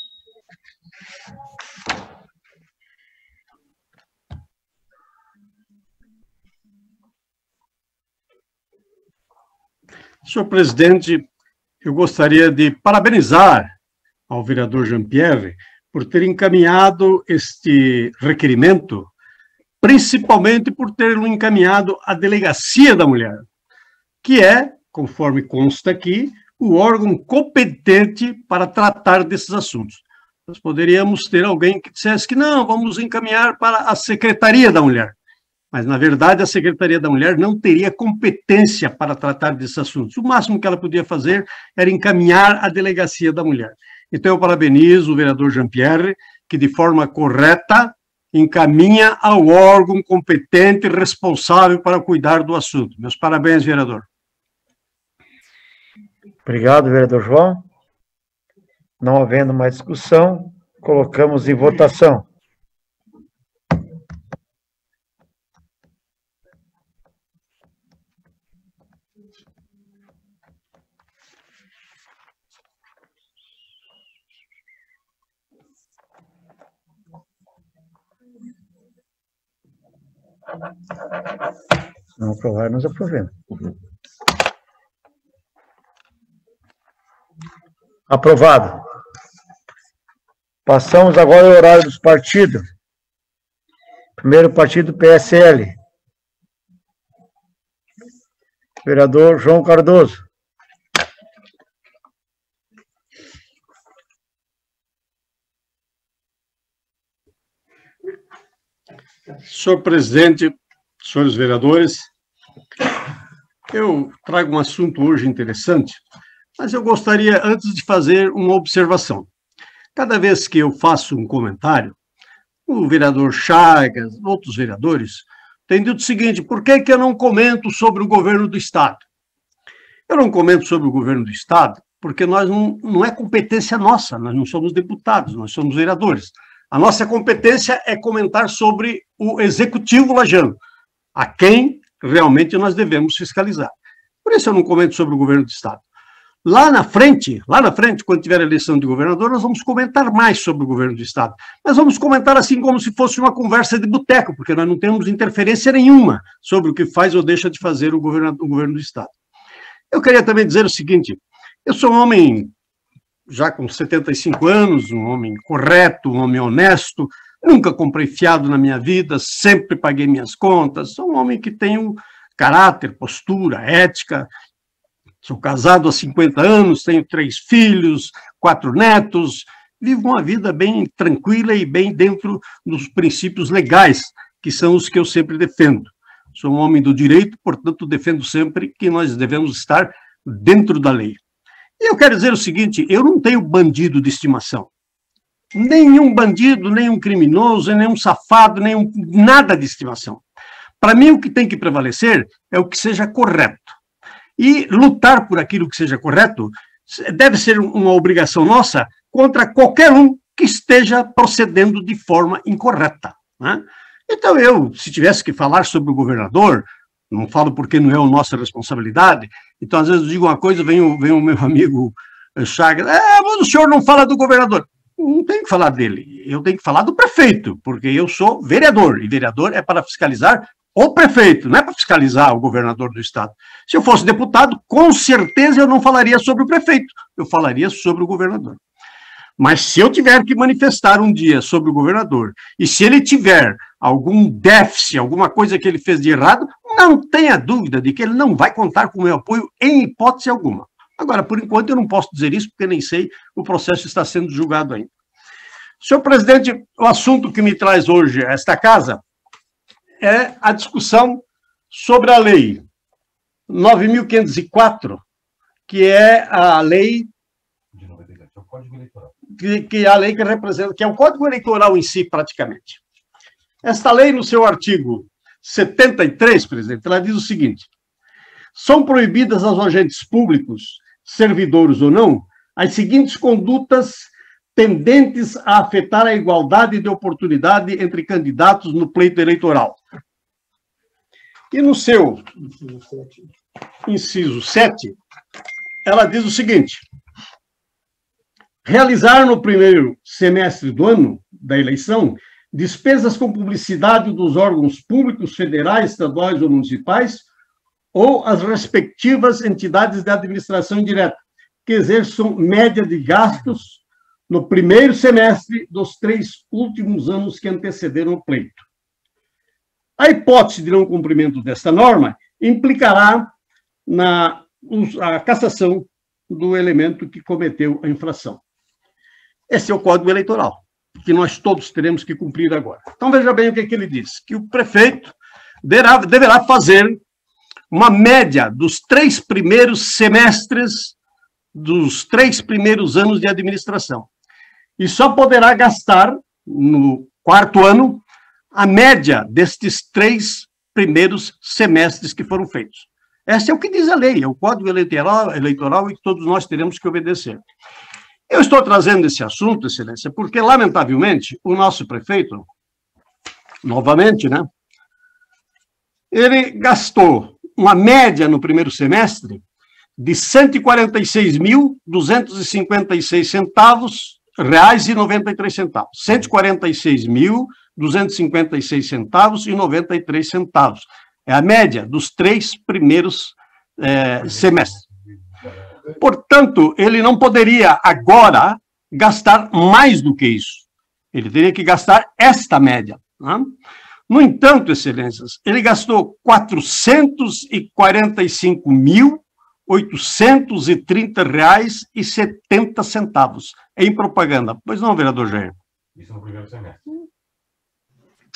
Senhor presidente, eu gostaria de parabenizar ao vereador Jean-Pierre por ter encaminhado este requerimento, principalmente por tê-lo encaminhado à Delegacia da Mulher, que é, conforme consta aqui, o órgão competente para tratar desses assuntos. Nós poderíamos ter alguém que dissesse que não, vamos encaminhar para a Secretaria da Mulher. Mas, na verdade, a Secretaria da Mulher não teria competência para tratar desses assuntos. O máximo que ela podia fazer era encaminhar à Delegacia da Mulher. Então, eu parabenizo o vereador Jean-Pierre, que, de forma correta, encaminha ao órgão competente e responsável para cuidar do assunto. Meus parabéns, vereador. Obrigado, vereador João. Não havendo mais discussão, colocamos em votação. Se não aprovar, nós aprovemos. Aprovado. Passamos agora ao horário dos partidos. Primeiro partido, PSL. Vereador João Cardoso. Senhor presidente, senhores vereadores, eu trago um assunto hoje interessante, mas eu gostaria, antes de fazer uma observação. Cada vez que eu faço um comentário, o vereador Chagas, outros vereadores, têm dito o seguinte: por que eu não comento sobre o governo do Estado? Eu não comento sobre o governo do Estado porque nós não é competência nossa, nós não somos deputados, nós somos vereadores. A nossa competência é comentar sobre o Executivo lajano, a quem realmente nós devemos fiscalizar. Por isso eu não comento sobre o governo do Estado. Lá na frente, quando tiver a eleição de governador, nós vamos comentar mais sobre o governo do Estado. Mas vamos comentar assim como se fosse uma conversa de boteco, porque nós não temos interferência nenhuma sobre o que faz ou deixa de fazer o governo do Estado. Eu queria também dizer o seguinte: eu sou um homem já com 75 anos, um homem correto, um homem honesto, nunca comprei fiado na minha vida, sempre paguei minhas contas, sou um homem que tem um caráter, postura, ética. Sou casado há 50 anos, tenho 3 filhos, 4 netos, vivo uma vida bem tranquila e bem dentro dos princípios legais, que são os que eu sempre defendo. Sou um homem do direito, portanto, defendo sempre que nós devemos estar dentro da lei. E eu quero dizer o seguinte: eu não tenho bandido de estimação. Nenhum bandido, nenhum criminoso, nenhum safado, nada de estimação. Para mim, o que tem que prevalecer é o que seja correto. E lutar por aquilo que seja correto deve ser uma obrigação nossa contra qualquer um que esteja procedendo de forma incorreta, né? Então, se tivesse que falar sobre o governador, não falo porque não é a nossa responsabilidade, então, às vezes, eu digo uma coisa, vem o meu amigo Chagas: mas o senhor não fala do governador. Não tenho que falar dele, eu tenho que falar do prefeito, porque eu sou vereador, e vereador é para fiscalizar o prefeito, não é para fiscalizar o governador do Estado. Se eu fosse deputado, com certeza eu não falaria sobre o prefeito, eu falaria sobre o governador. Mas se eu tiver que manifestar um dia sobre o governador, e se ele tiver algum déficit, alguma coisa que ele fez de errado, não tenha dúvida de que ele não vai contar com o meu apoio em hipótese alguma. Agora, por enquanto, eu não posso dizer isso, porque nem sei, o processo está sendo julgado ainda. Senhor presidente, o assunto que me traz hoje a esta casa é a discussão sobre a lei 9.504, que é a lei que é a lei que representa, que é o Código Eleitoral em si, praticamente. Esta lei, no seu artigo 73, presidente, ela diz o seguinte: são proibidas aos agentes públicos, servidores ou não, as seguintes condutas tendentes a afetar a igualdade de oportunidade entre candidatos no pleito eleitoral. E no seu inciso 7, ela diz o seguinte: realizar no primeiro semestre do ano da eleição despesas com publicidade dos órgãos públicos federais, estaduais ou municipais, ou as respectivas entidades de administração indireta, que exerçam média de gastos no primeiro semestre dos 3 últimos anos que antecederam o pleito. A hipótese de não cumprimento desta norma implicará a cassação do elemento que cometeu a infração. Esse é o Código Eleitoral, que nós todos teremos que cumprir agora. Então, veja bem o que ele diz: que o prefeito deverá fazer uma média dos 3 primeiros semestres dos 3 primeiros anos de administração. E só poderá gastar, no 4º ano, a média destes 3 primeiros semestres que foram feitos. Esse é o que diz a lei, é o Código Eleitoral e que todos nós teremos que obedecer. Eu estou trazendo esse assunto, Excelência, porque, lamentavelmente, o nosso prefeito, novamente, né, ele gastou uma média no primeiro semestre de R$ 146.256,93. R$ 146.256,93. É a média dos 3 primeiros semestres. Portanto, ele não poderia agora gastar mais do que isso. Ele teria que gastar esta média, né? No entanto, Excelências, ele gastou R$ 440.830,70 em propaganda. Pois não, vereador Jair? Isso no primeiro semestre.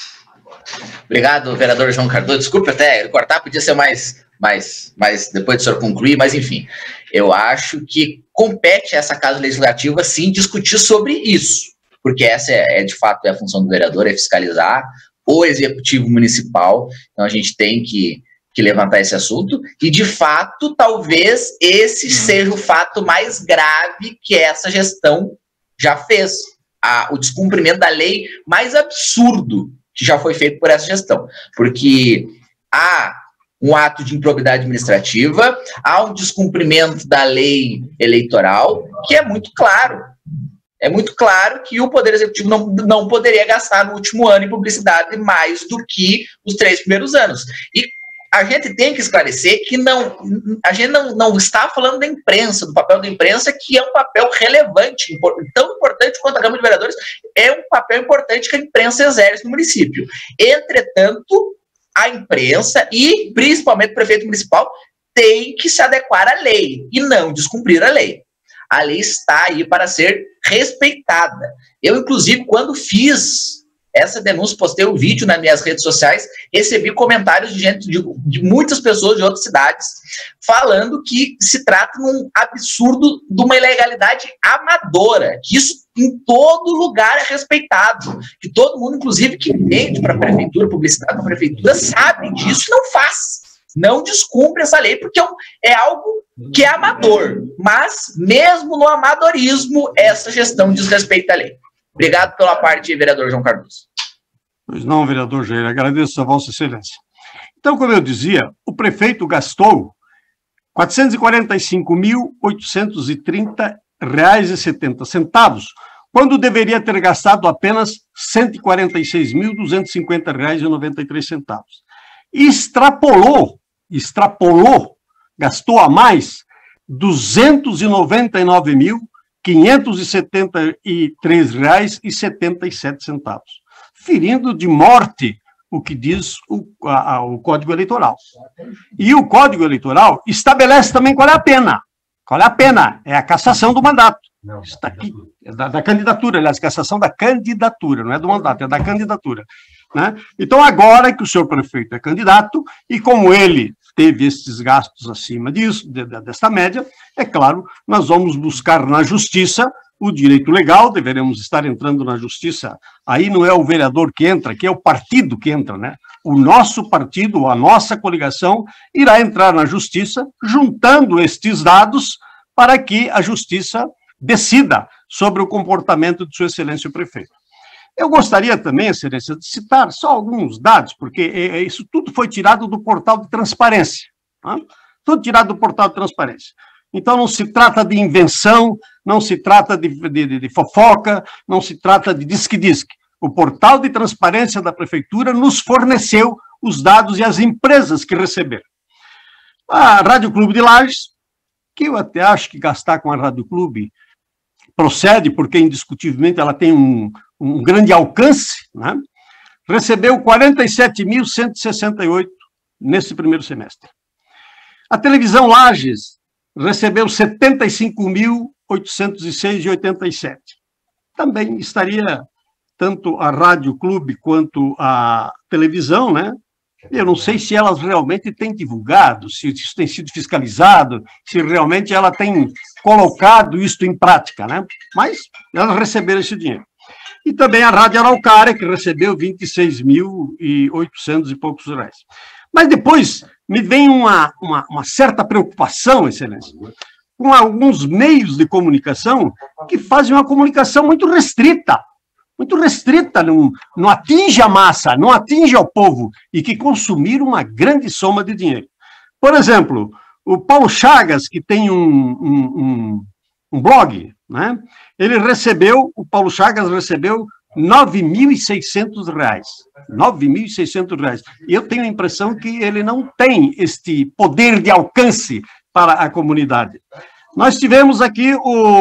Obrigado, vereador João Cardoso. Desculpe até cortar, podia ser mais depois do senhor concluir, mas enfim, eu acho que compete a essa Casa Legislativa, sim, discutir sobre isso, porque essa de fato é a função do vereador, é fiscalizar o Executivo Municipal, então a gente tem que levantar esse assunto, e de fato, talvez esse seja o fato mais grave que essa gestão já fez, o descumprimento da lei mais absurdo que já foi feito por essa gestão, porque há um ato de improbidade administrativa, há um descumprimento da lei eleitoral, que é muito claro. É muito claro que o Poder Executivo não poderia gastar no último ano em publicidade mais do que os 3 primeiros anos. E a gente tem que esclarecer que a gente não está falando da imprensa, do papel da imprensa, que é um papel relevante, tão importante quanto a Câmara de Vereadores, é um papel importante que a imprensa exerce no município. Entretanto, a imprensa e, principalmente, o prefeito municipal tem que se adequar à lei e não descumprir a lei. A lei está aí para ser respeitada. Eu, inclusive, quando fiz essa denúncia, postei o vídeo nas minhas redes sociais, recebi comentários de muitas pessoas de outras cidades falando que se trata de um absurdo, de uma ilegalidade amadora, que isso em todo lugar é respeitado, que todo mundo, inclusive, que vende para a prefeitura, publicidade para a prefeitura, sabe disso e não faz. Não descumpre essa lei, porque é algo que é amador. Mas, mesmo no amadorismo, essa gestão desrespeita a lei. Obrigado pela parte, vereador João Cardoso. Pois não, vereador Jair, agradeço a Vossa Excelência. Então, como eu dizia, o prefeito gastou R$ 445.830,70, quando deveria ter gastado apenas R$ 146.250,93. Extrapolou, gastou a mais R$ 299.573,77, ferindo de morte o que diz o Código Eleitoral. E o Código Eleitoral estabelece também qual é a pena. Qual é a pena? É a cassação do mandato. Está aqui, é da candidatura, aliás, cassação da candidatura, não é do mandato, é da candidatura. Né? Então, agora que o senhor prefeito é candidato, e como ele teve esses gastos acima disso, desta média, é claro, nós vamos buscar na justiça o direito legal, deveremos estar entrando na justiça. Aí não é o vereador que entra, que é o partido que entra, né? O nosso partido, a nossa coligação, irá entrar na justiça, juntando estes dados para que a justiça decida sobre o comportamento de Sua Excelência o Prefeito. Eu gostaria também, Excelência, de citar só alguns dados, porque isso tudo foi tirado do portal de transparência. Tá? Tudo tirado do portal de transparência. Então, não se trata de invenção, não se trata de fofoca, não se trata de disque-disque. O portal de transparência da Prefeitura nos forneceu os dados e as empresas que receberam. A Rádio Clube de Lages, que eu até acho que gastar com a Rádio Clube procede, porque indiscutivelmente ela tem um grande alcance, né? Recebeu 47.168 nesse primeiro semestre. A televisão Lages recebeu 75.806,87. Também estaria tanto a Rádio Clube quanto a televisão, né? Eu não sei se elas realmente têm divulgado, se isso tem sido fiscalizado, se realmente ela tem colocado isso em prática, né? Mas elas receberam esse dinheiro. E também a Rádio Araucária, que recebeu 26.800 e poucos reais. Mas depois me vem uma certa preocupação, Excelência, com alguns meios de comunicação que fazem uma comunicação muito restrita, não atinge a massa, não atinge ao povo, e que consumiram uma grande soma de dinheiro. Por exemplo, o Paulo Chagas, que tem um blog, né? O Paulo Chagas recebeu R$ 9.600. R$ 9.600. E eu tenho a impressão que ele não tem este poder de alcance para a comunidade. Nós tivemos aqui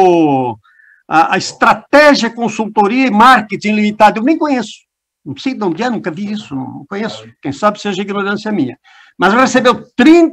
a Estratégia Consultoria e Marketing Limitada. Eu nem conheço. Não sei de onde é, nunca vi isso, não conheço. Quem sabe seja ignorância minha. Mas recebeu R$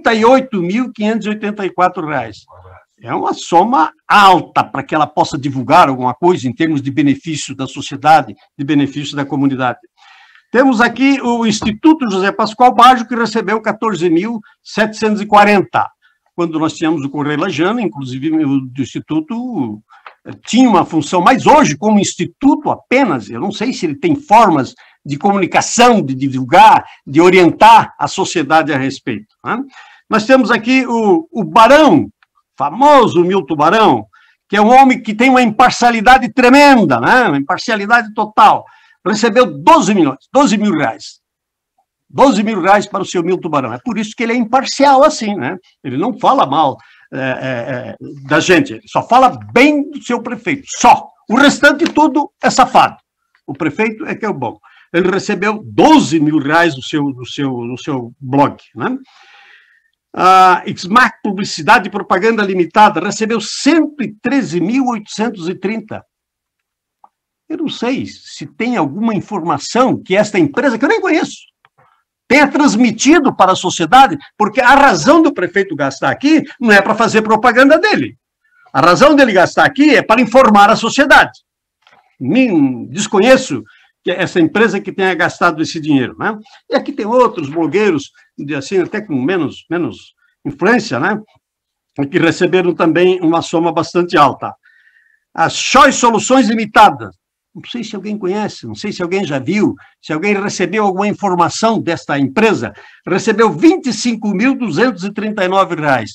38.584. É uma soma alta para que ela possa divulgar alguma coisa em termos de benefício da sociedade, de benefício da comunidade. Temos aqui o Instituto José Pascoal Baggio, que recebeu 14.740. Quando nós tínhamos o Correio Lajano, inclusive o Instituto tinha uma função, mas hoje, como instituto apenas, eu não sei se ele tem formas de comunicação, de divulgar, de orientar a sociedade a respeito. Né? Nós temos aqui o Barão, famoso Milton Barão, que é um homem que tem uma imparcialidade tremenda, né? Uma imparcialidade total. Recebeu 12 mil reais. 12 mil reais para o seu Milton Barão. É por isso que ele é imparcial assim, né? Ele não fala mal da gente, ele só fala bem do seu prefeito, só. O restante tudo é safado. O prefeito é que é o bom. Ele recebeu 12 mil reais no seu blog, né? A XMAC Publicidade e Propaganda Limitada recebeu 113.830. Eu não sei se tem alguma informação que esta empresa, que eu nem conheço, tenha transmitido para a sociedade, porque a razão do prefeito gastar aqui não é para fazer propaganda dele. A razão dele gastar aqui é para informar a sociedade. Desconheço que essa empresa que tenha gastado esse dinheiro, né? E aqui tem outros blogueiros, assim, até com menos influência, né? Que receberam também uma soma bastante alta. A Choice Soluções Limitadas. Não sei se alguém conhece, não sei se alguém já viu, se alguém recebeu alguma informação desta empresa. Recebeu R$ 25.239.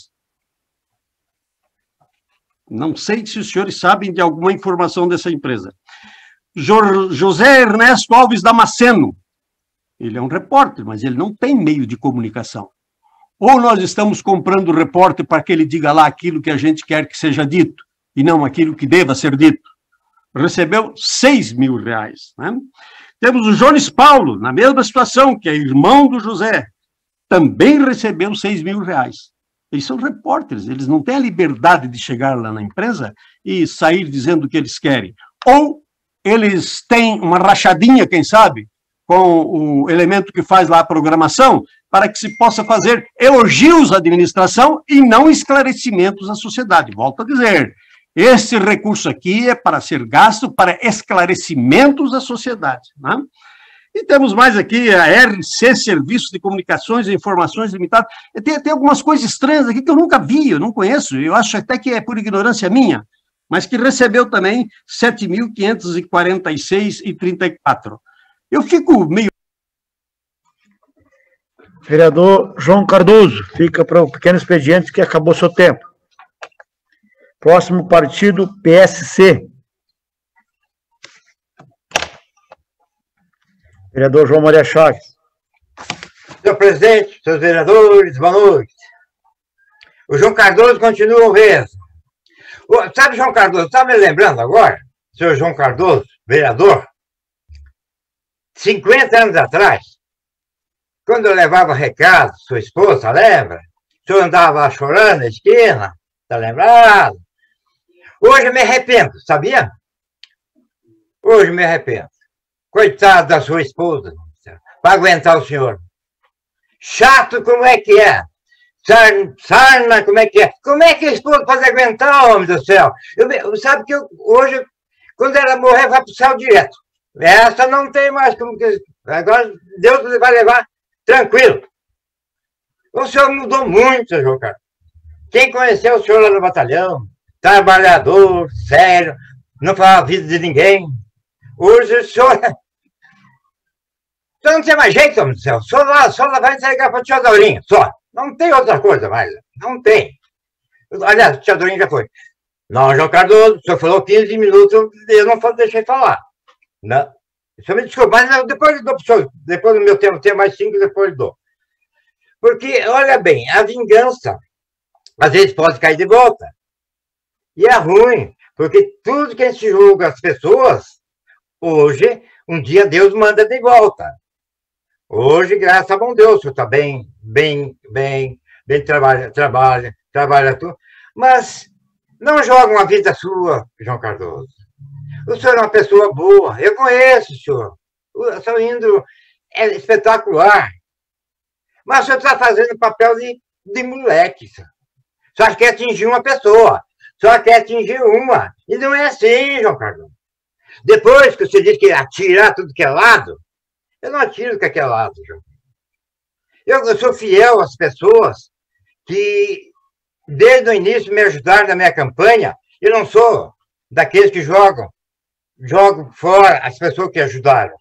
Não sei se os senhores sabem de alguma informação dessa empresa. José Ernesto Alves Damasceno. Ele é um repórter, mas ele não tem meio de comunicação. Ou nós estamos comprando o repórter para que ele diga lá aquilo que a gente quer que seja dito, e não aquilo que deva ser dito. Recebeu R$ 6 mil. Né? Temos o Jones Paulo, na mesma situação, que é irmão do José, também recebeu R$ 6 mil. Eles são repórteres, eles não têm a liberdade de chegar lá na empresa e sair dizendo o que eles querem. Ou eles têm uma rachadinha, quem sabe, com o elemento que faz lá a programação, para que se possa fazer elogios à administração e não esclarecimentos à sociedade. Volto a dizer, esse recurso aqui é para ser gasto para esclarecimentos à sociedade. Né? E temos mais aqui a RC, Serviços de Comunicações e Informações Limitadas. Tem algumas coisas estranhas aqui que eu nunca vi, eu não conheço, eu acho até que é por ignorância minha, mas que recebeu também R$ 7.546,34. Eu fico meio... Vereador João Cardoso, fica para o pequeno expediente que acabou seu tempo. Próximo partido, PSC. Vereador João Maria Chaves. Senhor presidente, senhores vereadores, boa noite. O João Cardoso continua o mesmo. Sabe, João Cardoso, está me lembrando agora, senhor João Cardoso, vereador, 50 anos atrás, quando eu levava recado, sua esposa, lembra? O senhor andava chorando na esquina, está lembrado? Hoje eu me arrependo, sabia? Hoje eu me arrependo. Coitado da sua esposa, para aguentar o senhor. Chato como é que é? Sarna, como é que é? Como é que a esposa pode aguentar, homem do céu? Sabe que hoje, quando ela morrer, vai para o céu direto. Essa não tem mais como que... Agora Deus vai levar tranquilo. O senhor mudou muito, João Carlos. Quem conheceu o senhor lá no batalhão, trabalhador, sério, não falava a vida de ninguém. Hoje o senhor... O senhor não tem mais jeito, homem do céu. Só lá vai entregar para o tia Daurinha, só. Não tem outra coisa mais. Não tem. Aliás, o tia Daurinha já foi. Não, João Cardoso, o senhor falou 15 minutos, eu não deixei falar. Não. O senhor me desculpa, mas depois eu dou para o senhor. Depois do meu tempo, tem mais 5, depois eu dou. Porque, olha bem, a vingança, às vezes pode cair de volta. E é ruim, porque tudo que a gente julga as pessoas, hoje, um dia Deus manda de volta. Hoje, graças a bom Deus, o senhor está bem, trabalha tudo. Mas não joga uma vida sua, João Cardoso. O senhor é uma pessoa boa, eu conheço o senhor. O seu índolo é espetacular. Mas o senhor está fazendo papel de moleque. Só quer atingir uma pessoa. Só quer atingir uma. E não é assim, João Cardoso. Depois que você diz que atirar tudo que é lado, Eu não atiro com aquele lado, João. Eu sou fiel às pessoas que, desde o início, me ajudaram na minha campanha. Eu não sou daqueles que jogam fora as pessoas que ajudaram.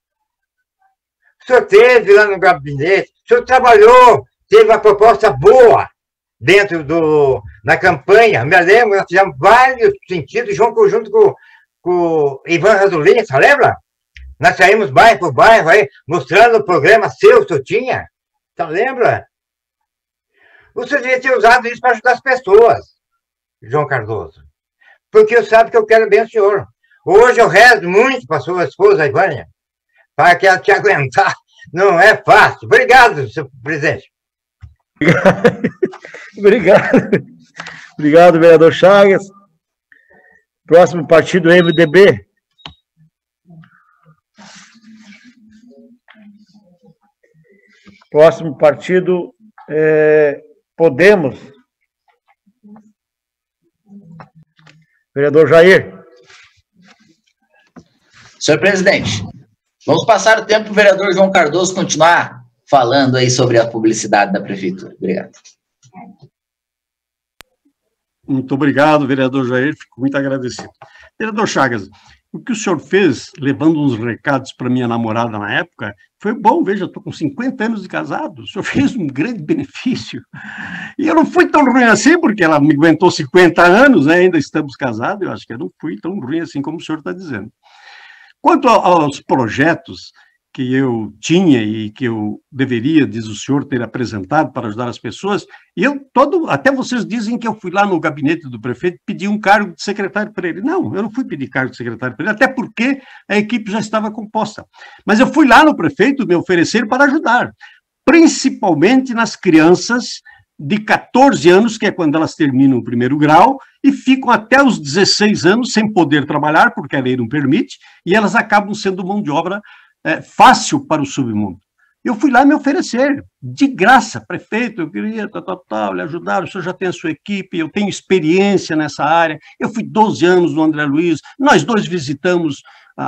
O senhor teve lá no gabinete, o senhor trabalhou, teve uma proposta boa dentro da campanha. Me lembro, nós fizemos vários sentidos, junto com o Ivan Radulinha, você lembra? Nós saímos bairro por bairro aí, mostrando o programa seu que eu tinha. Você lembra? O senhor devia ter usado isso para ajudar as pessoas, João Cardoso. Porque eu sabe que eu quero bem o senhor. Hoje eu rezo muito para a sua esposa, Ivânia, para que ela te aguentar. Não é fácil. Obrigado, senhor presidente. Obrigado. Obrigado, vereador Chagas. Próximo partido, MDB. Próximo partido, Podemos. Vereador Jair. Senhor presidente, vamos passar o tempo para o vereador João Cardoso continuar falando aí sobre a publicidade da prefeitura. Obrigado. Muito obrigado, vereador Jair, fico muito agradecido. Vereador Chagas, o que o senhor fez, levando uns recados para minha namorada na época, foi bom, veja, estou com 50 anos de casado, o senhor fez um grande benefício. E eu não fui tão ruim assim, porque ela me aguentou 50 anos, né, ainda estamos casados, eu acho que eu não fui tão ruim assim como o senhor está dizendo. Quanto aos projetos que eu tinha e que eu deveria, diz o senhor, ter apresentado para ajudar as pessoas, e até vocês dizem que eu fui lá no gabinete do prefeito pedir um cargo de secretário para ele. Não, eu não fui pedir cargo de secretário para ele, até porque a equipe já estava composta. Mas eu fui lá no prefeito me oferecer para ajudar, principalmente nas crianças de 14 anos, que é quando elas terminam o primeiro grau, e ficam até os 16 anos sem poder trabalhar, porque a lei não permite, e elas acabam sendo mão de obra fácil para o submundo. Eu fui lá me oferecer, de graça, prefeito, eu queria lhe ajudar, o senhor já tem a sua equipe, eu tenho experiência nessa área, eu fui 12 anos no André Luiz, nós dois visitamos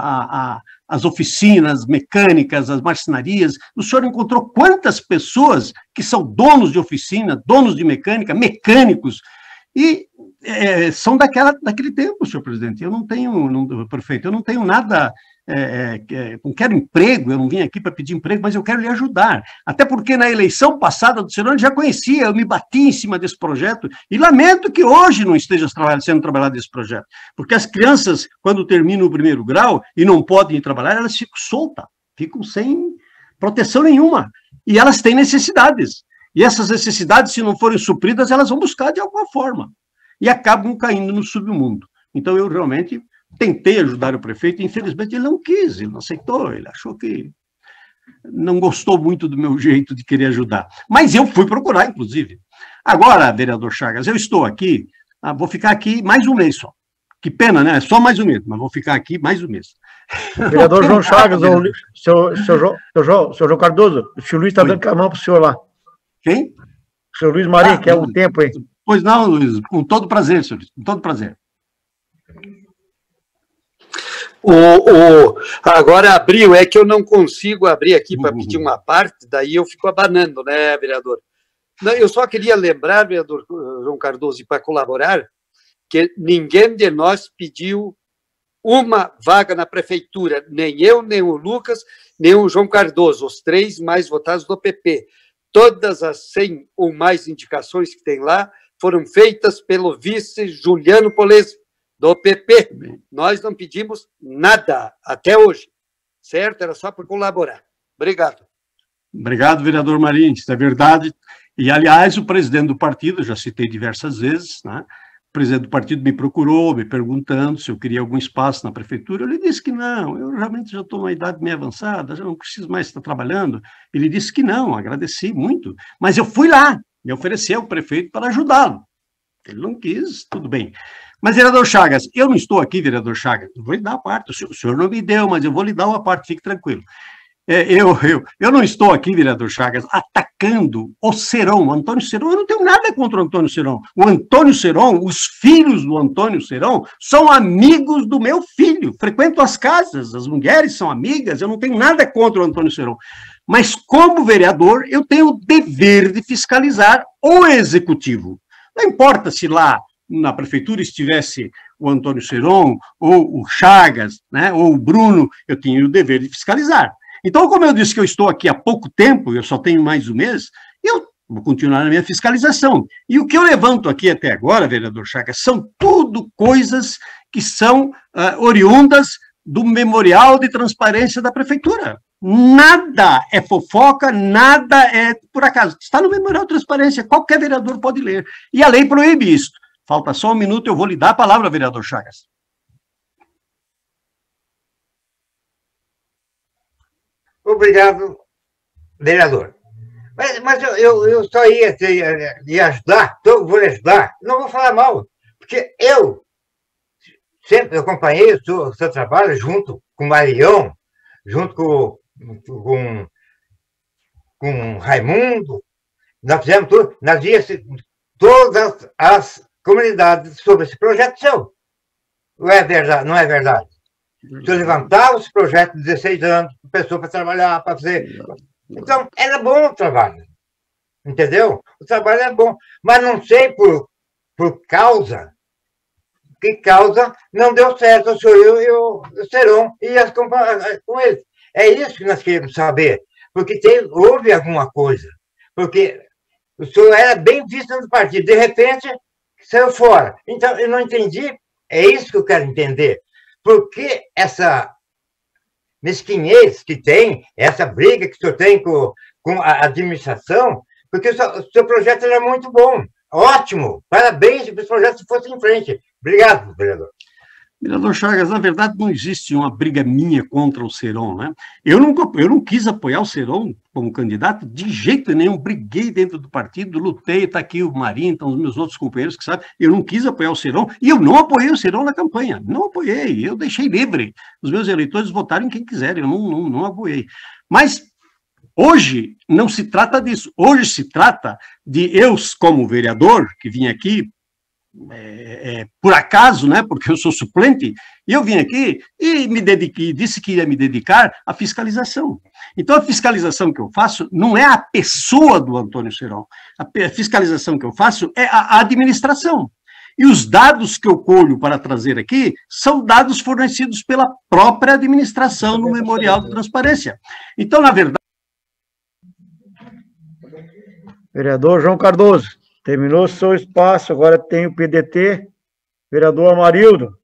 as oficinas mecânicas, as marcenarias, o senhor encontrou quantas pessoas que são donos de oficina, donos de mecânica, mecânicos, e são daquele tempo, senhor presidente. Eu não tenho, prefeito, eu não tenho nada, não quero emprego, eu não vim aqui para pedir emprego, mas eu quero lhe ajudar. Até porque na eleição passada do senhor eu já conhecia, eu me bati em cima desse projeto, e lamento que hoje não esteja sendo trabalhado esse projeto, porque as crianças, quando terminam o primeiro grau e não podem ir trabalhar, elas ficam soltas, ficam sem proteção nenhuma, e elas têm necessidades. E essas necessidades, se não forem supridas, elas vão buscar de alguma forma. E acabam caindo no submundo. Então, eu realmente tentei ajudar o prefeito, e infelizmente ele não quis, ele não aceitou, ele achou que não gostou muito do meu jeito de querer ajudar. Mas eu fui procurar, inclusive. Agora, vereador Chagas, eu estou aqui, vou ficar aqui mais um mês só. Que pena, né? Só mais um mês, mas vou ficar aqui mais um mês. Vereador João Chagas, seu João Cardoso, o senhor Luiz está dando a mão para o senhor lá. Quem? O senhor Luiz Marinho, quer um tempo aí. Pois não, Luiz, com todo prazer, senhor Luiz, com todo prazer. Agora abriu, é que eu não consigo abrir aqui para pedir uma parte, daí eu fico abanando, né, vereador? Eu só queria lembrar, vereador João Cardoso, para colaborar, que ninguém de nós pediu uma vaga na prefeitura, nem eu, nem o Lucas, nem o João Cardoso, os 3 mais votados do PP. Todas as 100 ou mais indicações que tem lá foram feitas pelo vice Juliano Polese, do PP. Nós não pedimos nada até hoje, certo? Era só para colaborar. Obrigado. Obrigado, vereador Marinho, isso é verdade. E, aliás, o presidente do partido, já citei diversas vezes, né? O presidente do partido me procurou, me perguntando se eu queria algum espaço na prefeitura. Eu lhe disse que não, eu realmente já estou numa idade meio avançada, já não preciso mais estar trabalhando. Ele disse que não, agradeci muito. Mas eu fui lá, me ofereci ao prefeito para ajudá-lo. Ele não quis, tudo bem. Mas, vereador Chagas, eu não estou aqui, vereador Chagas, eu vou lhe dar a parte, o senhor não me deu, mas eu vou lhe dar uma parte, fique tranquilo. Eu não estou aqui, vereador Chagas, atacando o Seron, o Antônio Seron. Eu não tenho nada contra o Antônio Seron. O Antônio Seron, os filhos do Antônio Seron, são amigos do meu filho. Frequento as casas, as mulheres são amigas, eu não tenho nada contra o Antônio Seron. Mas, como vereador, eu tenho o dever de fiscalizar o executivo. Não importa se lá na prefeitura estivesse o Antônio Seron, ou o Chagas, né, ou o Bruno, eu tinha o dever de fiscalizar. Então, como eu disse que eu estou aqui há pouco tempo, eu só tenho mais um mês, eu vou continuar na minha fiscalização. E o que eu levanto aqui até agora, vereador Chagas, são tudo coisas que são oriundas do memorial de transparência da prefeitura. Nada é fofoca, nada é por acaso. Está no memorial de transparência, qualquer vereador pode ler. E a lei proíbe isso. Falta só um minuto, eu vou lhe dar a palavra, vereador Chagas. Obrigado, vereador. Mas eu só ia ajudar, vou lhe ajudar, não vou falar mal, porque eu sempre acompanhei o seu trabalho junto com o Marião, junto com Raimundo, nós fizemos tudo, nós víamos todas as comunidades sobre esse projeto seu. Não é verdade? Não é verdade? O senhor levantava esse projeto de 16 anos, pessoa para trabalhar, para fazer. Então, era bom o trabalho. Entendeu? O trabalho é bom. Mas não sei por causa. Que causa não deu certo o senhor e o Seron e as com eles. É isso que nós queremos saber. Porque houve alguma coisa. Porque o senhor era bem visto no partido. De repente, saiu fora. Então, eu não entendi. É isso que eu quero entender. Por que essa mesquinhez que tem, essa briga que o senhor tem com a administração? Porque o seu projeto era muito bom, ótimo, parabéns se esse projeto fosse em frente. Obrigado, vereador. Vereador Chagas, na verdade não existe uma briga minha contra o Seron, né? Eu não quis apoiar o Seron como candidato de jeito nenhum, briguei dentro do partido, lutei, está aqui o Marinho, estão os meus outros companheiros que sabem, eu não quis apoiar o Seron e eu não apoiei o Seron na campanha, não apoiei, eu deixei livre, os meus eleitores votarem quem quiserem, eu não apoiei. Mas hoje não se trata disso, hoje se trata de eu, como vereador, que vim aqui, por acaso, né, porque eu sou suplente, e eu vim aqui e me dediquei, disse que ia me dedicar à fiscalização. Então, a fiscalização que eu faço não é a pessoa do Antônio Seron, a fiscalização que eu faço é a administração. E os dados que eu colho para trazer aqui são dados fornecidos pela própria administração no Memorial de Transparência. Então, na verdade... Vereador João Cardoso. Terminou o seu espaço, agora tem o PDT. Vereador Amarildo.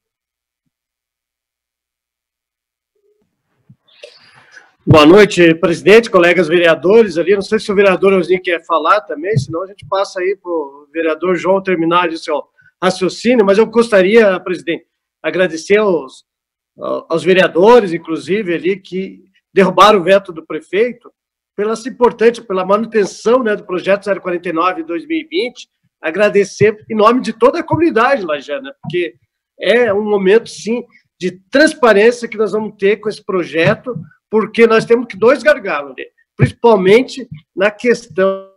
Boa noite, presidente, colegas vereadores ali. Não sei se o vereador Osni quer falar também, senão a gente passa aí para o vereador João terminar de seu raciocínio, mas eu gostaria, presidente, agradecer aos vereadores, inclusive, ali, que derrubaram o veto do prefeito, pela manutenção, né, do projeto 049 de 2020, agradecer em nome de toda a comunidade lajana, porque é um momento, sim, de transparência que nós vamos ter com esse projeto, porque nós temos dois gargalos, né, principalmente na questão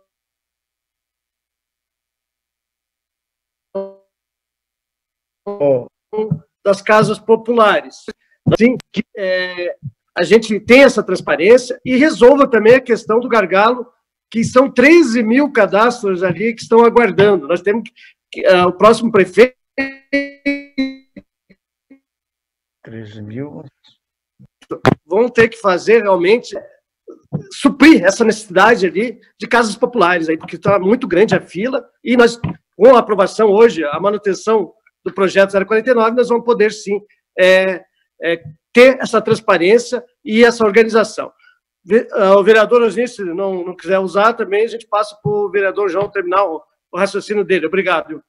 das casas populares. Assim, que, a gente tem essa transparência e resolva também a questão do gargalo, que são 13 mil cadastros ali que estão aguardando. Nós temos o próximo prefeito... 13 mil... Vão ter que fazer realmente, suprir essa necessidade ali de casas populares, aí, porque está muito grande a fila, e nós, com a aprovação hoje, a manutenção do projeto 049, nós vamos poder, sim, ter essa transparência e essa organização. O vereador Osni, se não quiser usar também, a gente passa para o vereador João terminar o raciocínio dele. Obrigado.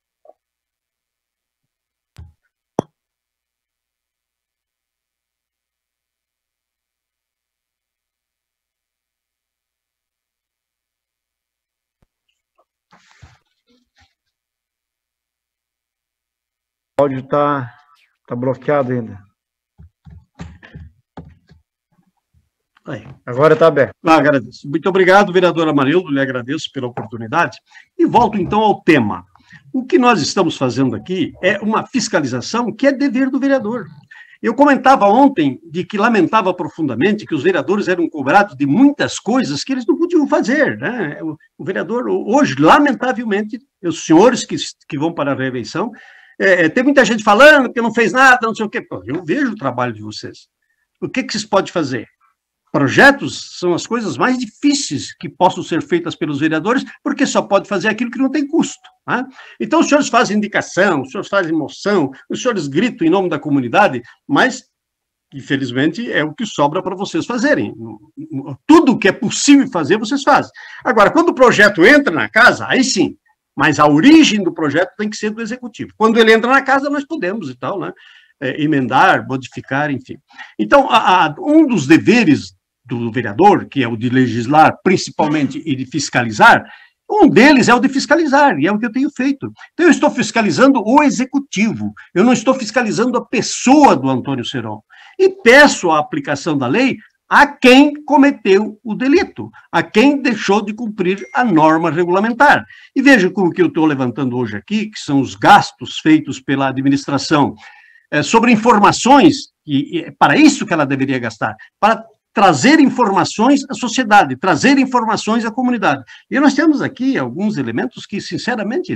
O áudio está bloqueado ainda. Aí. Agora está aberto. Agradeço. Muito obrigado, vereador Amarildo, lhe agradeço pela oportunidade. E volto, então, ao tema. O que nós estamos fazendo aqui é uma fiscalização que é dever do vereador. Eu comentava ontem de que lamentava profundamente que os vereadores eram cobrados de muitas coisas que eles não podiam fazer, né? O vereador, hoje, lamentavelmente, os senhores que vão para a reeleição, tem muita gente falando que não fez nada, não sei o quê. Pô, eu vejo o trabalho de vocês. O que vocês podem fazer? Projetos são as coisas mais difíceis que possam ser feitas pelos vereadores, porque só pode fazer aquilo que não tem custo. Né? Então, os senhores fazem indicação, os senhores fazem moção, os senhores gritam em nome da comunidade, mas, infelizmente, é o que sobra para vocês fazerem. Tudo que é possível fazer, vocês fazem. Agora, quando o projeto entra na casa, aí sim, mas a origem do projeto tem que ser do executivo. Quando ele entra na casa, nós podemos e tal, né? Emendar, modificar, enfim. Então, um dos deveres do vereador, que é o de legislar, principalmente, e de fiscalizar, um deles é o de fiscalizar, e é o que eu tenho feito. Então, eu estou fiscalizando o executivo, eu não estou fiscalizando a pessoa do Antônio Seron. E peço a aplicação da lei a quem cometeu o delito, a quem deixou de cumprir a norma regulamentar. E veja como que eu estou levantando hoje aqui, que são os gastos feitos pela administração, sobre informações, e é para isso que ela deveria gastar, para trazer informações à sociedade, trazer informações à comunidade. E nós temos aqui alguns elementos que, sinceramente,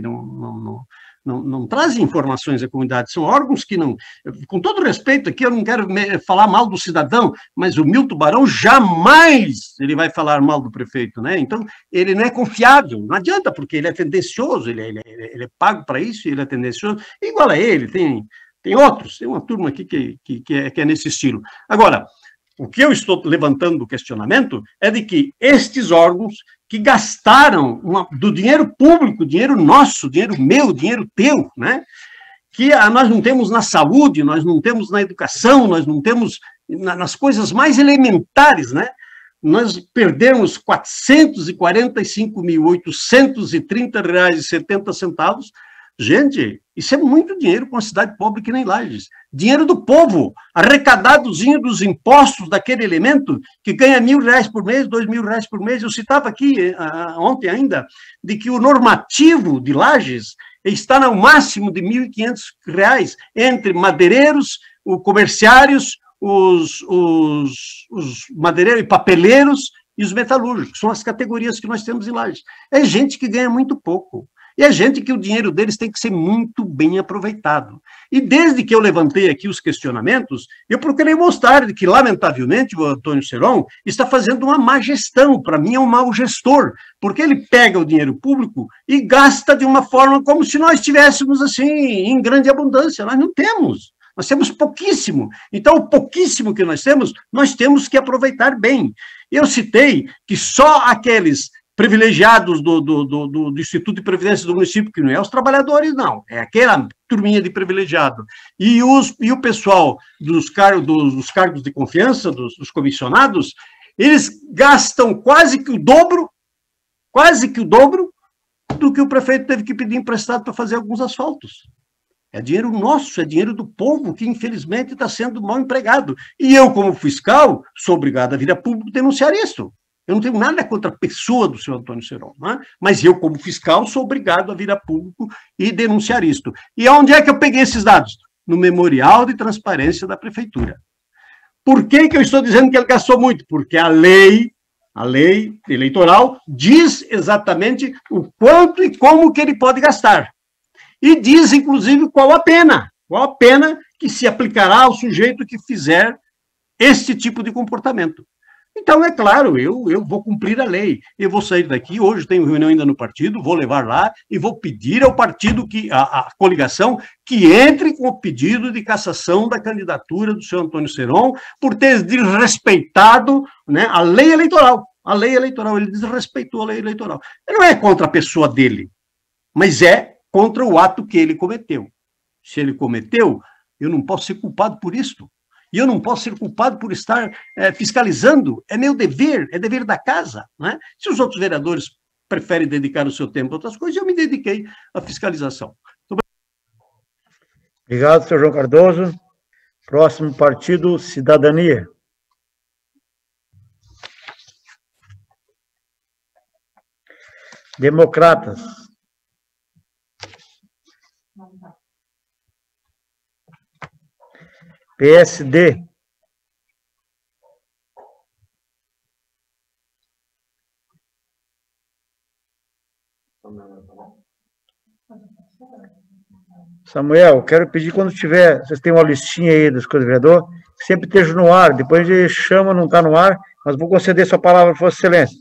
não trazem informações à comunidade, são órgãos que não... Com todo respeito aqui, eu não quero falar mal do cidadão, mas o Milton Barão jamais ele vai falar mal do prefeito, né? Então, ele não é confiável, não adianta, porque ele é tendencioso, ele é pago para isso, ele é tendencioso, igual a ele, tem outros, tem uma turma aqui que é nesse estilo. Agora, o que eu estou levantando do questionamento é de que estes órgãos que gastaram do dinheiro público, dinheiro nosso, dinheiro meu, dinheiro teu, né? Que nós não temos na saúde, nós não temos na educação, nós não temos nas coisas mais elementares, né? Nós perdemos R$ 445.830,70. Gente, isso é muito dinheiro para uma cidade pobre que nem Lages. Dinheiro do povo, arrecadadozinho dos impostos daquele elemento que ganha R$1.000 por mês, R$2.000 por mês. Eu citava aqui ontem ainda de que o normativo de Lages está no máximo de R$ 1.500 entre madeireiros, os comerciários, os madeireiros e papeleiros e os metalúrgicos. São as categorias que nós temos em Lages. É gente que ganha muito pouco. E é gente que o dinheiro deles tem que ser muito bem aproveitado. E desde que eu levantei aqui os questionamentos, eu procurei mostrar que, lamentavelmente, o Antônio Seron está fazendo uma má gestão. Para mim, é um mau gestor, porque ele pega o dinheiro público e gasta de uma forma como se nós tivéssemos, assim, em grande abundância. Nós não temos. Nós temos pouquíssimo. Então, o pouquíssimo que nós temos que aproveitar bem. Eu citei que só aqueles privilegiados do Instituto de Previdência do município, que não é os trabalhadores, não, é aquela turminha de privilegiado. E o pessoal dos cargos de confiança, dos comissionados, eles gastam quase que o dobro do que o prefeito teve que pedir emprestado para fazer alguns asfaltos. É dinheiro nosso, é dinheiro do povo, que infelizmente está sendo mal empregado. E eu, como fiscal, sou obrigado a vir a público denunciar isso. Eu não tenho nada contra a pessoa do senhor Antônio Seron, né? Mas eu, como fiscal, sou obrigado a vir a público e denunciar isto. E onde é que eu peguei esses dados? No Memorial de Transparência da Prefeitura. Por que eu estou dizendo que ele gastou muito? Porque a lei eleitoral diz exatamente o quanto e como que ele pode gastar. E diz, inclusive, qual a pena que se aplicará ao sujeito que fizer este tipo de comportamento. Então, é claro, eu vou cumprir a lei. Eu vou sair daqui, hoje tenho reunião ainda no partido, vou levar lá e vou pedir ao partido, a coligação, que entre com o pedido de cassação da candidatura do senhor Antônio Seron por ter desrespeitado, né, a lei eleitoral. A lei eleitoral, ele desrespeitou a lei eleitoral. Ele não é contra a pessoa dele, mas é contra o ato que ele cometeu. Se ele cometeu, eu não posso ser culpado por isso. E eu não posso ser culpado por estar fiscalizando. É meu dever, é dever da casa. Né? Se os outros vereadores preferem dedicar o seu tempo a outras coisas, eu me dediquei à fiscalização. Obrigado, senhor João Cardoso. Próximo partido, Cidadania. Democratas. PSD. Samuel, quero pedir quando tiver, vocês têm uma listinha aí das coisas do vereador, sempre esteja no ar, depois a gente chama, não está no ar, mas vou conceder sua palavra, Vossa Excelência.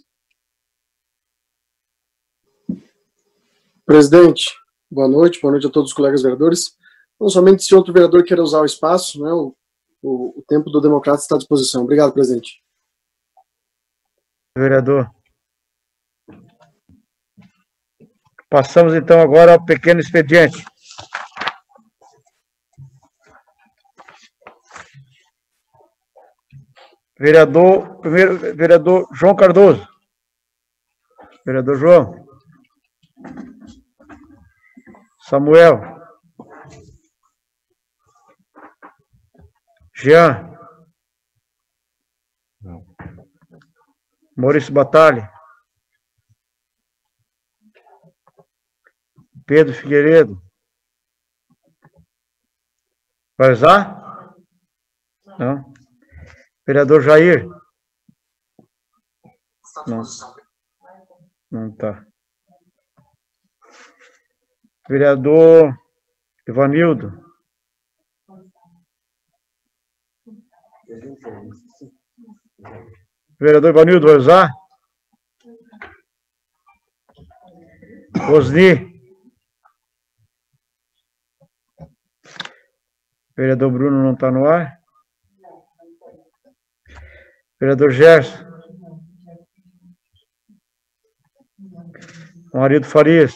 Presidente, boa noite a todos os colegas vereadores. Não somente se outro vereador queira usar o espaço, né, o tempo do democrata está à disposição. Obrigado, presidente. Vereador. Passamos então agora ao pequeno expediente. Vereador João Cardoso. Vereador João. Samuel. Jean. Não. Maurício Batalha. Pedro Figueiredo. Vai usar? Não. Vereador Jair. Não. Não está. Vereador Ivanildo. Vereador Ivanildo, vai usar? Rosni. Vereador Bruno não está no ar. Vereador Gerson. Marido Farias.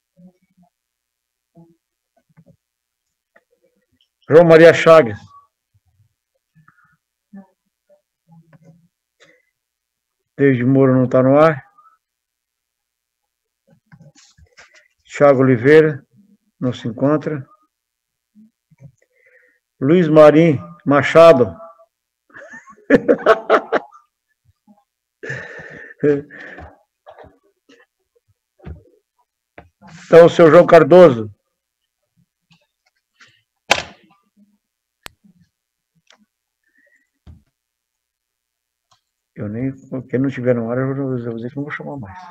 João Maria Chagas. David Moura não está no ar. Thiago Oliveira não se encontra. Luiz Marim Machado. Então, o seu João Cardoso. Eu nem, quem não estiver no ar, eu vou dizer que não vou chamar mais.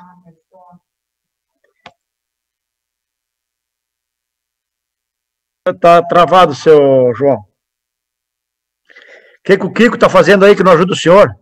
Está travado, seu João. O que o Kiko está fazendo aí que não ajuda o senhor?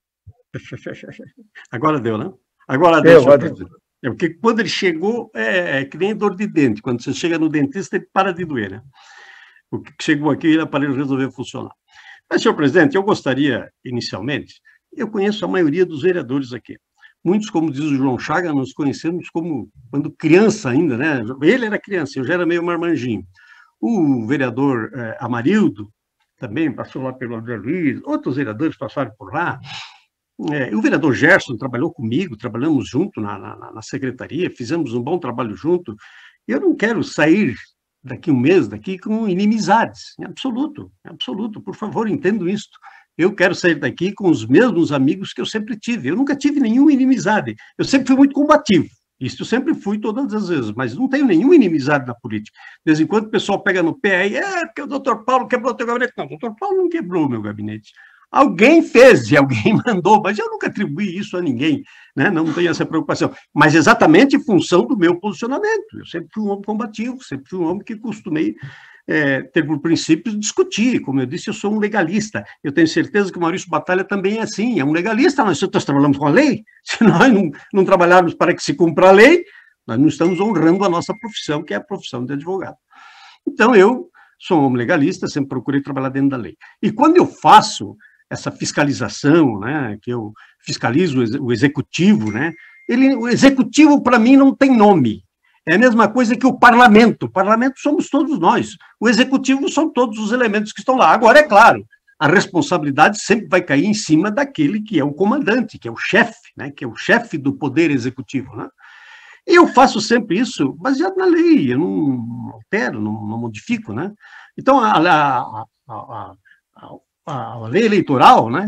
Agora deu, né? Agora deu. É porque quando ele chegou, é que nem dor de dente. Quando você chega no dentista, ele para de doer, né? O que chegou aqui, ele aparelho resolveu funcionar. Mas, senhor presidente, eu gostaria, inicialmente, eu conheço a maioria dos vereadores aqui. Muitos, como diz o João Chaga, nós conhecemos como quando criança ainda, né? Ele era criança, eu já era meio marmanjinho. O vereador Amarildo também passou lá pelo André Luiz, outros vereadores passaram por lá. O vereador Gerson trabalhou comigo, trabalhamos junto na secretaria, fizemos um bom trabalho junto. Eu não quero sair daqui um mês daqui com inimizades, em absoluto, por favor, entendo isso. Eu quero sair daqui com os mesmos amigos que eu sempre tive. Eu nunca tive nenhuma inimizade. Eu sempre fui muito combativo. Isso eu sempre fui todas as vezes, mas não tenho nenhuma inimizade na política. De vez em quando o pessoal pega no pé aí, porque o doutor Paulo quebrou o teu gabinete. Não, o doutor Paulo não quebrou o meu gabinete. Alguém fez e alguém mandou, mas eu nunca atribuí isso a ninguém, né? Não tenho essa preocupação. Mas exatamente em função do meu posicionamento. Eu sempre fui um homem combativo, sempre fui um homem que costumei ter por princípio discutir. Como eu disse, eu sou um legalista. Eu tenho certeza que o Maurício Batalha também é assim, é um legalista. Nós trabalhamos com a lei. Se nós não trabalharmos para que se cumpra a lei, nós não estamos honrando a nossa profissão, que é a profissão de advogado. Então, eu sou um homem legalista, sempre procurei trabalhar dentro da lei. E quando eu faço essa fiscalização, né, que eu fiscalizo o executivo, né, o executivo, para mim, não tem nome. É a mesma coisa que o parlamento. O parlamento somos todos nós. O executivo são todos os elementos que estão lá. Agora, é claro, a responsabilidade sempre vai cair em cima daquele que é o comandante, que é o chefe, né, que é o chefe do poder executivo, né? Eu faço sempre isso baseado na lei, eu não altero, não modifico, né? Então, a lei eleitoral, né,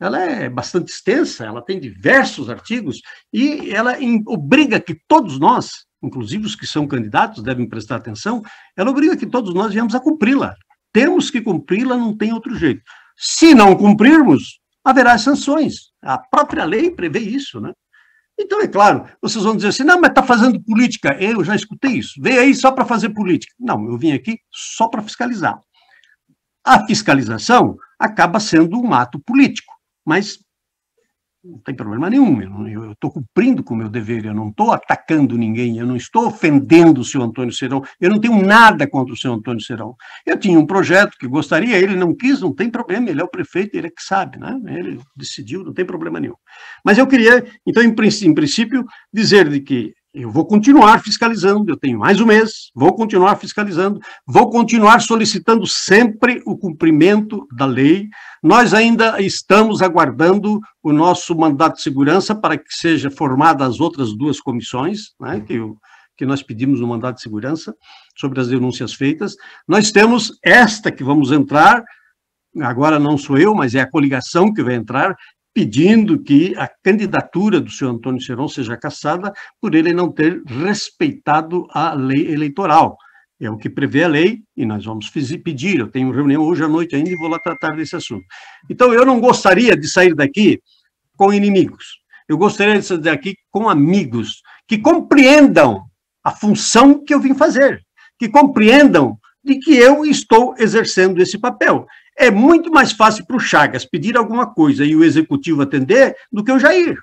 ela é bastante extensa, ela tem diversos artigos, e ela obriga que todos nós, inclusive os que são candidatos, devem prestar atenção, ela obriga que todos nós venhamos a cumpri-la. Temos que cumpri-la, não tem outro jeito. Se não cumprirmos, haverá sanções. A própria lei prevê isso, né? Então, é claro, vocês vão dizer assim, não, mas está fazendo política. Eu já escutei isso. Veio aí só para fazer política. Não, eu vim aqui só para fiscalizar. A fiscalização acaba sendo um ato político, mas não tem problema nenhum. Eu estou cumprindo com o meu dever, eu não estou atacando ninguém, eu não estou ofendendo o senhor Antônio Serão, eu não tenho nada contra o senhor Antônio Serão. Eu tinha um projeto que gostaria, ele não quis, não tem problema, ele é o prefeito, ele é que sabe, né? Ele decidiu, não tem problema nenhum. Mas eu queria, então, em princípio, dizer de que eu vou continuar fiscalizando, eu tenho mais um mês, vou continuar fiscalizando, vou continuar solicitando sempre o cumprimento da lei. Nós ainda estamos aguardando o nosso mandato de segurança para que seja formada as outras duas comissões, né, que nós pedimos no mandato de segurança, sobre as denúncias feitas. Nós temos esta que vamos entrar, agora não sou eu, mas é a coligação que vai entrar, pedindo que a candidatura do senhor Antônio Serão seja cassada por ele não ter respeitado a lei eleitoral. É o que prevê a lei e nós vamos pedir. Eu tenho reunião hoje à noite ainda e vou lá tratar desse assunto. Então, eu não gostaria de sair daqui com inimigos. Eu gostaria de sair daqui com amigos que compreendam a função que eu vim fazer, que compreendam de que eu estou exercendo esse papel. É muito mais fácil para o Chagas pedir alguma coisa e o executivo atender do que o Jair.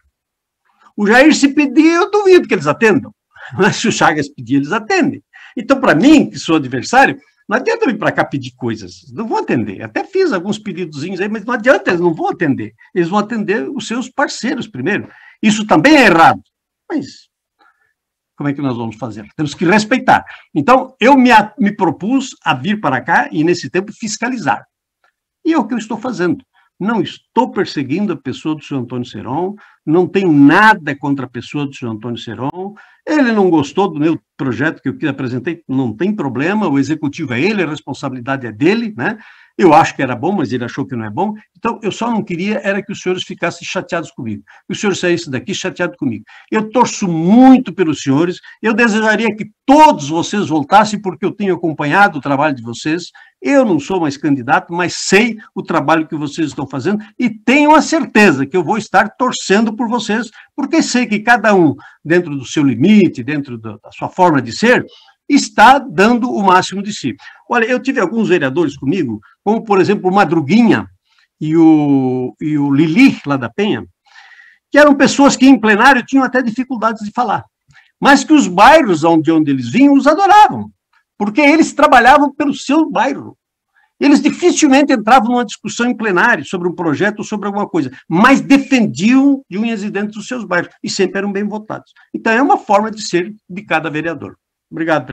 O Jair, se pedir, eu duvido que eles atendam. Mas se o Chagas pedir, eles atendem. Então, para mim, que sou adversário, não adianta vir para cá pedir coisas. Não vou atender. Até fiz alguns pedidozinhos aí, mas não adianta, eles não vão atender. Eles vão atender os seus parceiros primeiro. Isso também é errado. Mas como é que nós vamos fazer? Temos que respeitar. Então, eu me propus a vir para cá e, nesse tempo, fiscalizar. E é o que eu estou fazendo. Não estou perseguindo a pessoa do senhor Antônio Serão, não tenho nada contra a pessoa do senhor Antônio Serão. Ele não gostou do meu projeto que eu apresentei, não tem problema, o executivo é ele, a responsabilidade é dele, né? Eu acho que era bom, mas ele achou que não é bom. Então, eu só não queria era que os senhores ficassem chateados comigo. Que os senhores saíssem daqui chateados comigo. Eu torço muito pelos senhores. Eu desejaria que todos vocês voltassem, porque eu tenho acompanhado o trabalho de vocês. Eu não sou mais candidato, mas sei o trabalho que vocês estão fazendo e tenho a certeza que eu vou estar torcendo por vocês, porque sei que cada um, dentro do seu limite, dentro da sua forma de ser, está dando o máximo de si. Olha, eu tive alguns vereadores comigo, como, por exemplo, o Madruguinha e o Lili, lá da Penha, que eram pessoas que, em plenário, tinham até dificuldades de falar, mas que os bairros de onde eles vinham os adoravam, porque eles trabalhavam pelo seu bairro. Eles dificilmente entravam numa discussão em plenário sobre um projeto ou sobre alguma coisa, mas defendiam de unhas e dentes os seus bairros, e sempre eram bem votados. Então, é uma forma de ser de cada vereador. Obrigado.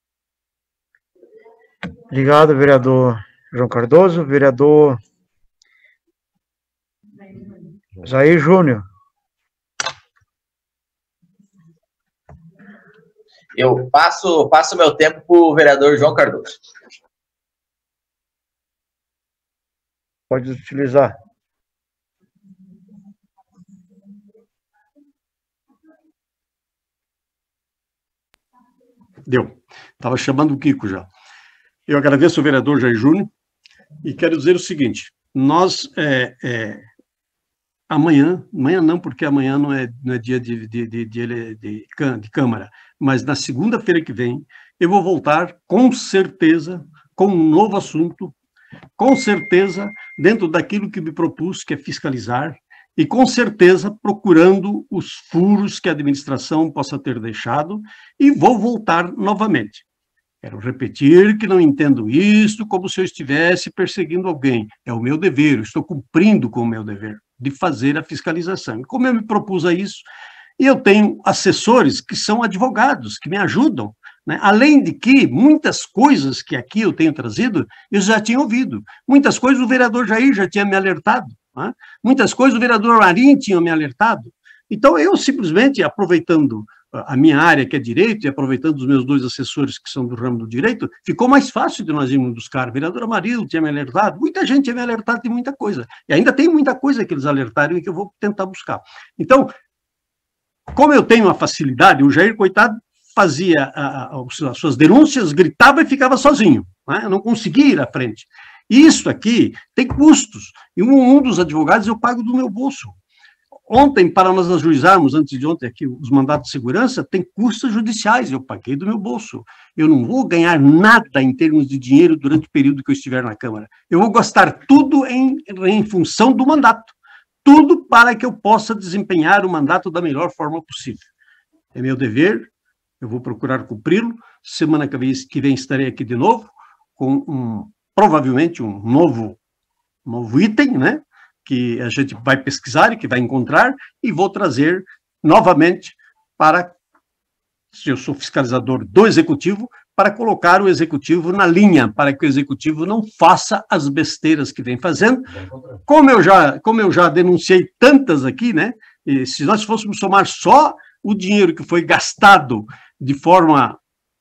Obrigado, vereador João Cardoso. Vereador Jair Júnior. Eu passo meu tempo para o vereador João Cardoso. Pode utilizar. Deu. Estava chamando o Kiko já. Eu agradeço ao vereador Jair Júnior e quero dizer o seguinte, nós, amanhã não, porque amanhã não é dia de Câmara, mas na segunda-feira que vem, eu vou voltar, com certeza, com um novo assunto, com certeza, dentro daquilo que me propus, que é fiscalizar, e com certeza procurando os furos que a administração possa ter deixado, e vou voltar novamente. Quero repetir que não entendo isso como se eu estivesse perseguindo alguém. É o meu dever, eu estou cumprindo com o meu dever de fazer a fiscalização. E como eu me propus a isso, e eu tenho assessores que são advogados, que me ajudam, né? Além de que muitas coisas que aqui eu tenho trazido, eu já tinha ouvido. Muitas coisas o vereador Jair já tinha me alertado. Né? Muitas coisas o vereador Marim tinha me alertado. Então, eu simplesmente, aproveitando a minha área, que é direito, e aproveitando os meus 2 assessores que são do ramo do direito, ficou mais fácil de nós irmos buscar. A vereadora Marilda tinha me alertado, muita gente tinha me alertado de muita coisa, e ainda tem muita coisa que eles alertaram e que eu vou tentar buscar. Então, como eu tenho uma facilidade, o Jair, coitado, fazia as suas denúncias, gritava e ficava sozinho, né? Eu não conseguia ir à frente. Isso aqui tem custos, e um dos advogados eu pago do meu bolso. Ontem, para nós ajuizarmos, antes de ontem, aqui, os mandatos de segurança, tem custos judiciais, eu paguei do meu bolso. Eu não vou ganhar nada em termos de dinheiro durante o período que eu estiver na Câmara. Eu vou gastar tudo em função do mandato. Tudo para que eu possa desempenhar o mandato da melhor forma possível. É meu dever, eu vou procurar cumpri-lo. Semana que vem estarei aqui de novo, com provavelmente um novo item, né? Que a gente vai pesquisar e que vai encontrar, e vou trazer novamente para, se eu sou fiscalizador do Executivo, para colocar o Executivo na linha, para que o Executivo não faça as besteiras que vem fazendo. Como eu já denunciei tantas aqui, né? E se nós fôssemos somar só o dinheiro que foi gastado de forma,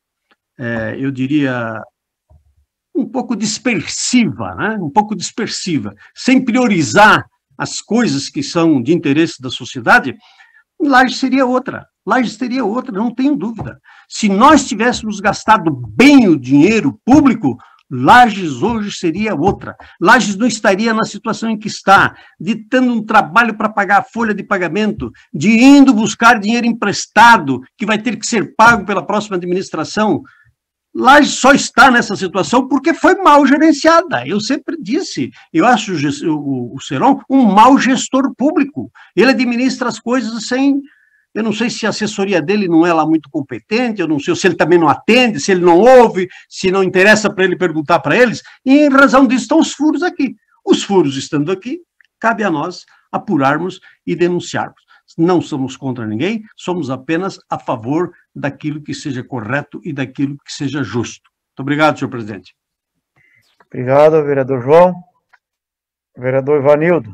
eu diria, um pouco dispersiva, né? Um pouco dispersiva, sem priorizar as coisas que são de interesse da sociedade, Lages seria outra. Lages seria outra, não tenho dúvida. Se nós tivéssemos gastado bem o dinheiro público, Lages hoje seria outra. Lages não estaria na situação em que está, de tendo um trabalho para pagar a folha de pagamento, de indo buscar dinheiro emprestado, que vai ter que ser pago pela próxima administração. Lages só está nessa situação porque foi mal gerenciada. Eu sempre disse, eu acho o Seron um mau gestor público. Ele administra as coisas sem... Eu não sei se a assessoria dele não é lá muito competente, eu não sei se ele também não atende, se ele não ouve, se não interessa para ele perguntar para eles, e em razão disso estão os furos aqui. Os furos estando aqui, cabe a nós apurarmos e denunciarmos. Não somos contra ninguém, somos apenas a favor daquilo que seja correto e daquilo que seja justo. Muito obrigado, senhor presidente. Obrigado, vereador João. Vereador Ivanildo.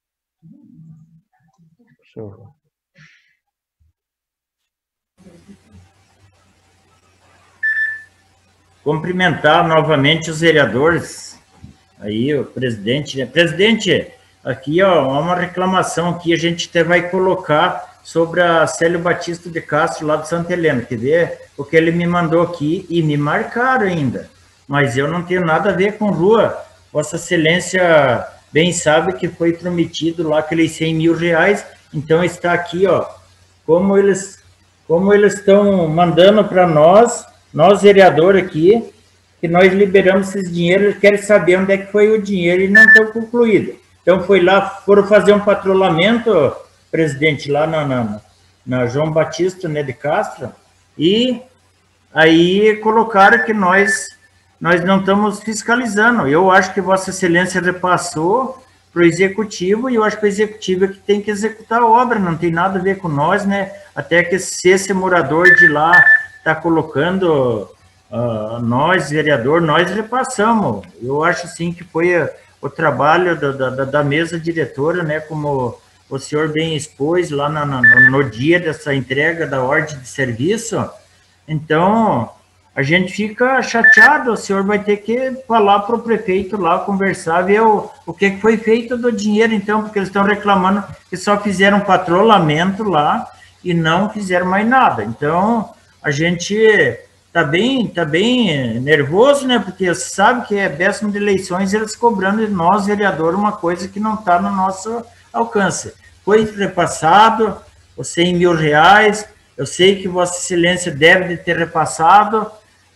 Cumprimentar novamente os vereadores, aí o presidente, né? Presidente, aqui ó, uma reclamação que a gente até vai colocar sobre a Célio Batista de Castro, lá de Santa Helena, quer ver o que ele me mandou aqui, e me marcaram ainda, mas eu não tenho nada a ver com rua. Vossa Excelência bem sabe que foi prometido lá aqueles 100 mil reais, então está aqui, ó, como eles estão mandando para nós vereadores aqui, que nós liberamos esses dinheiros, eles querem saber onde é que foi o dinheiro e não estão concluído. Então foi lá, foram fazer um patrulhamento, presidente, lá na João Batista, né, de Castro, e aí colocaram que nós não estamos fiscalizando. Eu acho que Vossa Excelência repassou para o Executivo, e eu acho que o Executivo é que tem que executar a obra, não tem nada a ver com nós, né? Até que se esse morador de lá está colocando, nós, vereador, nós repassamos. Eu acho, assim, que foi o trabalho da mesa diretora, né, como o senhor bem expôs lá no dia dessa entrega da ordem de serviço. Então, a gente fica chateado, o senhor vai ter que falar para o prefeito lá, conversar, ver o que foi feito do dinheiro, então, porque eles estão reclamando que só fizeram patrulhamento lá e não fizeram mais nada. Então, a gente tá bem nervoso, né? Porque sabe que é décimo de eleições, eles cobrando de nós, vereador, uma coisa que não está no nosso alcance. Foi repassado os 100 mil reais, eu sei que Vossa Excelência deve ter repassado,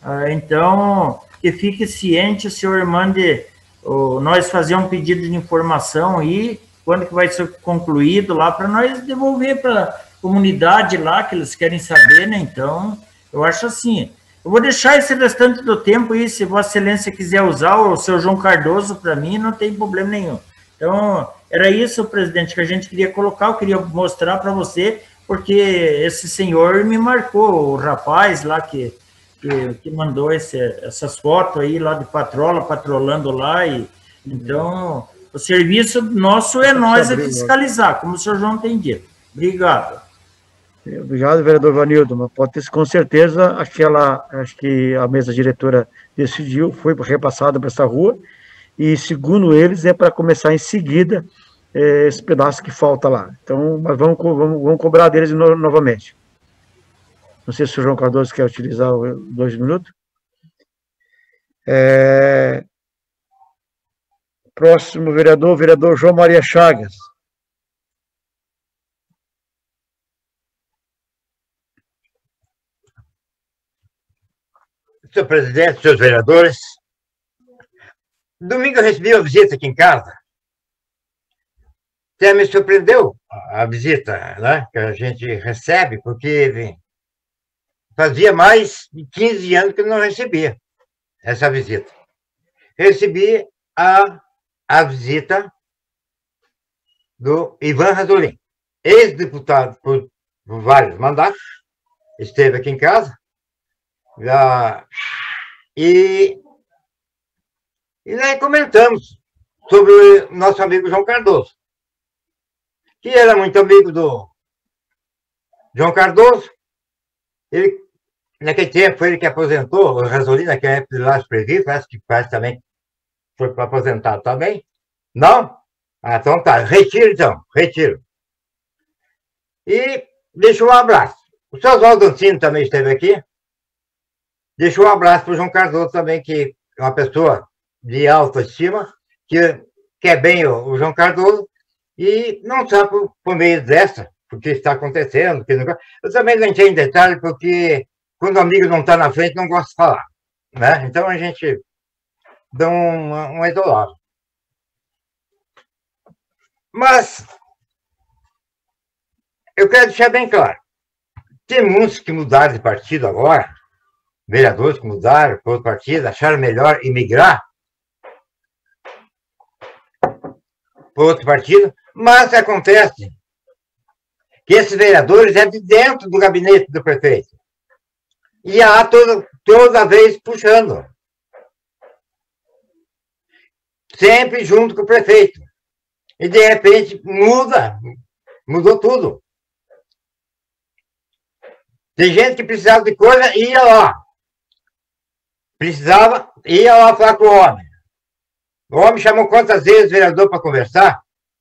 então, que fique ciente, o senhor mande nós fazer um pedido de informação aí, quando que vai ser concluído lá, para nós devolver para a comunidade lá, que eles querem saber, né? Então, eu acho assim, eu vou deixar esse restante do tempo aí, se Vossa Excelência quiser usar o seu João Cardoso para mim, não tem problema nenhum. Então, era isso, presidente, que a gente queria colocar, eu queria mostrar para você, porque esse senhor me marcou, o rapaz lá que mandou essas fotos aí lá de patrolando lá, e então, o serviço nosso é nós a fiscalizar, como o senhor João tem dito. Obrigado. Obrigado, vereador Vanildo, mas pode ter, com certeza, acho que a mesa diretora decidiu, foi repassada para essa rua, e segundo eles é para começar em seguida esse pedaço que falta lá. Então, mas vamos cobrar deles novamente. Não sei se o João Cardoso quer utilizar os 2 minutos. Próximo vereador João Maria Chagas. Senhor presidente, senhores vereadores, domingo eu recebi uma visita aqui em casa. Até me surpreendeu a visita, né, que a gente recebe, porque fazia mais de 15 anos que eu não recebia essa visita. Recebi a visita do Ivan Rasolin, ex-deputado por vários mandatos, esteve aqui em casa. E nós comentamos sobre o nosso amigo João Cardoso, que era muito amigo do João Cardoso. Ele, naquele tempo, foi ele que aposentou, o Rasolin, naquela época de Laço Previsto, acho que faz também, foi para aposentado também. Não? Ah, então tá, retiro. E deixou um abraço. O seu Oswaldo Ancino também esteve aqui. Deixou um abraço para o João Cardoso também, que é uma pessoa de alta estima, que quer bem o João Cardoso, e não sabe por meio dessa, o que está acontecendo. Eu também não entrei em detalhe, porque quando o amigo não está na frente, não gosta de falar, né? Então a gente dá uma isolada. Mas eu quero deixar bem claro, tem muitos que mudaram de partido agora, vereadores que mudaram para outro partido, acharam melhor emigrar para outro partido, mas acontece que esses vereadores é de dentro do gabinete do prefeito. E há toda vez puxando. Sempre junto com o prefeito. E de repente mudou tudo. Tem gente que precisava de coisa e ia lá. Ia lá falar com o homem. O homem chamou quantas vezes o vereador para conversar?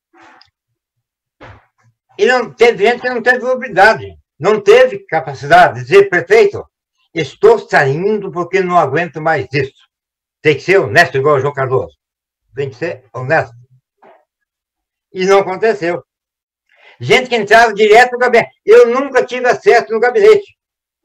E não teve gente que não teve mobilidade, não teve capacidade de dizer, prefeito, estou saindo porque não aguento mais isso. Tem que ser honesto igual o João Cardoso. Tem que ser honesto. E não aconteceu. Gente que entrava direto no gabinete. Eu nunca tive acesso no gabinete.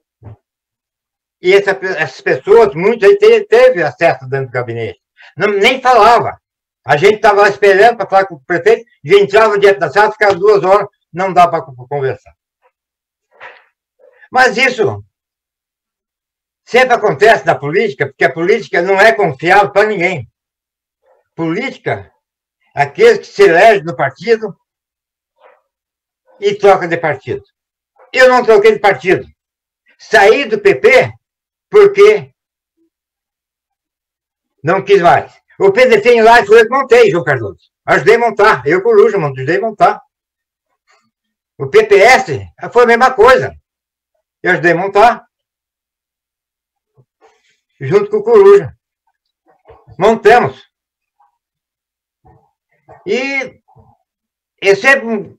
E essas pessoas, muitas teve acesso dentro do gabinete. Nem falava. A gente estava lá esperando para falar com o prefeito, e entrava direto da sala, ficava 2 horas, não dá para conversar. Mas isso sempre acontece na política, porque a política não é confiável para ninguém. Política, aqueles que se elegem no partido e trocam de partido. Eu não troquei de partido. Saí do PP porque não quis mais. O PDT lá foi eu que montei, João Cardoso. Ajudei a montar. Eu, Coruja, ajudei a montar. O PPS foi a mesma coisa. Eu ajudei a montar. Junto com o Coruja. Montamos. E eu sempre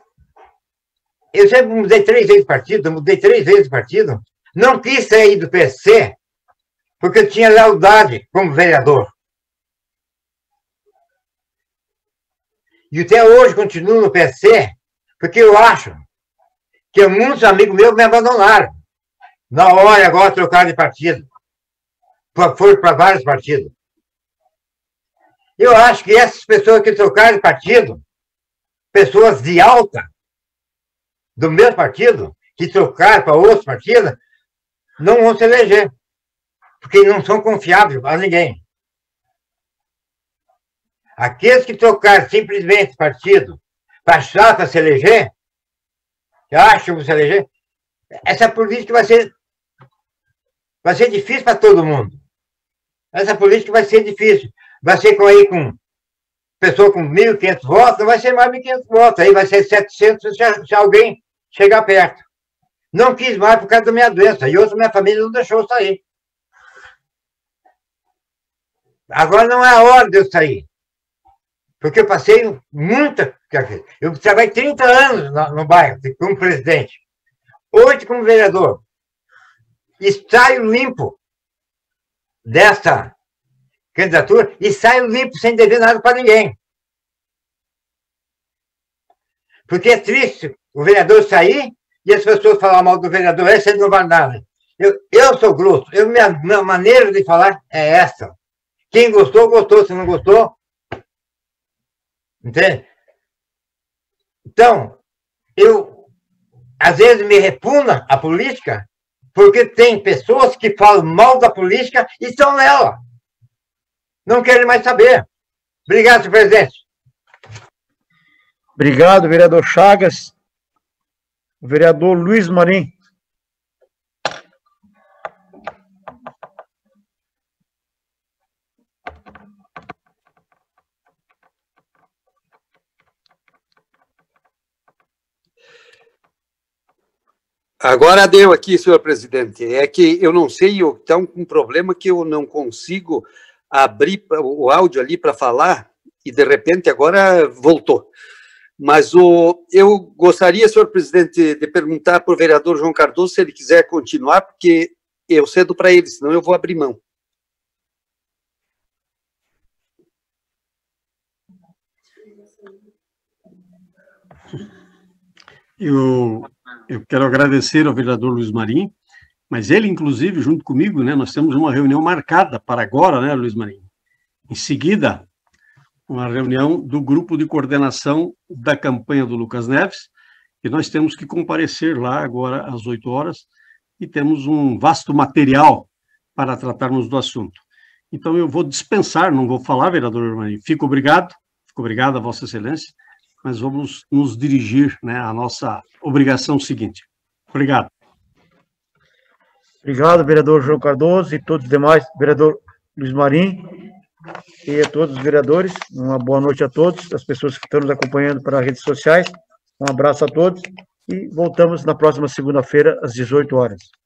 mudei 3 vezes de partido, Não quis sair do PSC, porque eu tinha lealdade como vereador. E até hoje continuo no PSC, porque eu acho que muitos amigos meus me abandonaram. Na hora agora trocaram de partido. Foram para vários partidos. Eu acho que essas pessoas que trocaram de partido, pessoas de alta do meu partido, que trocaram para outros partidos, não vão se eleger. Porque não são confiáveis a ninguém. Aqueles que trocaram simplesmente partido para achar para se eleger, que acham que vão se eleger, essa política vai ser difícil para todo mundo. Essa política vai ser difícil. Vai ser com pessoa com 1.500 votos, não vai ser mais 1.500 votos, aí vai ser 700 se alguém chegar perto. Não quis mais por causa da minha doença. E outra, minha família não deixou eu sair. Agora não é a hora de eu sair. Porque eu passei muita... Eu trabalhei 30 anos no bairro, como presidente. 8 como vereador. E saio limpo dessa candidatura e saio limpo sem dever nada para ninguém. Porque é triste o vereador sair e as pessoas falar mal do vereador, esse não vale nada. Eu sou grosso, minha maneira de falar é essa. Quem gostou, gostou. Se não gostou, entende? Então, às vezes me repugna a política, porque tem pessoas que falam mal da política e estão nela. Não querem mais saber. Obrigado, senhor presidente. Obrigado, vereador Chagas. O vereador Luiz Marim. Agora deu aqui, senhor presidente. É que eu não sei, está um problema que eu não consigo abrir o áudio ali para falar e, de repente, agora voltou. Mas eu gostaria, senhor presidente, de perguntar para o vereador João Cardoso se ele quiser continuar, porque eu cedo para ele, senão eu vou abrir mão. Eu quero agradecer ao vereador Luiz Marim, mas ele, inclusive, junto comigo, né, nós temos uma reunião marcada para agora, né, Luiz Marim? Em seguida, uma reunião do grupo de coordenação da campanha do Lucas Neves, e nós temos que comparecer lá agora às 8 horas, e temos um vasto material para tratarmos do assunto. Então, eu vou dispensar, não vou falar, vereador Marim. Fico obrigado a Vossa Excelência, mas vamos nos dirigir, né, à nossa obrigação seguinte. Obrigado. Obrigado, vereador João Cardoso e todos os demais, vereador Luiz Marim e a todos os vereadores. Uma boa noite a todos, as pessoas que estão nos acompanhando pelas redes sociais. Um abraço a todos e voltamos na próxima segunda-feira, às 18 horas.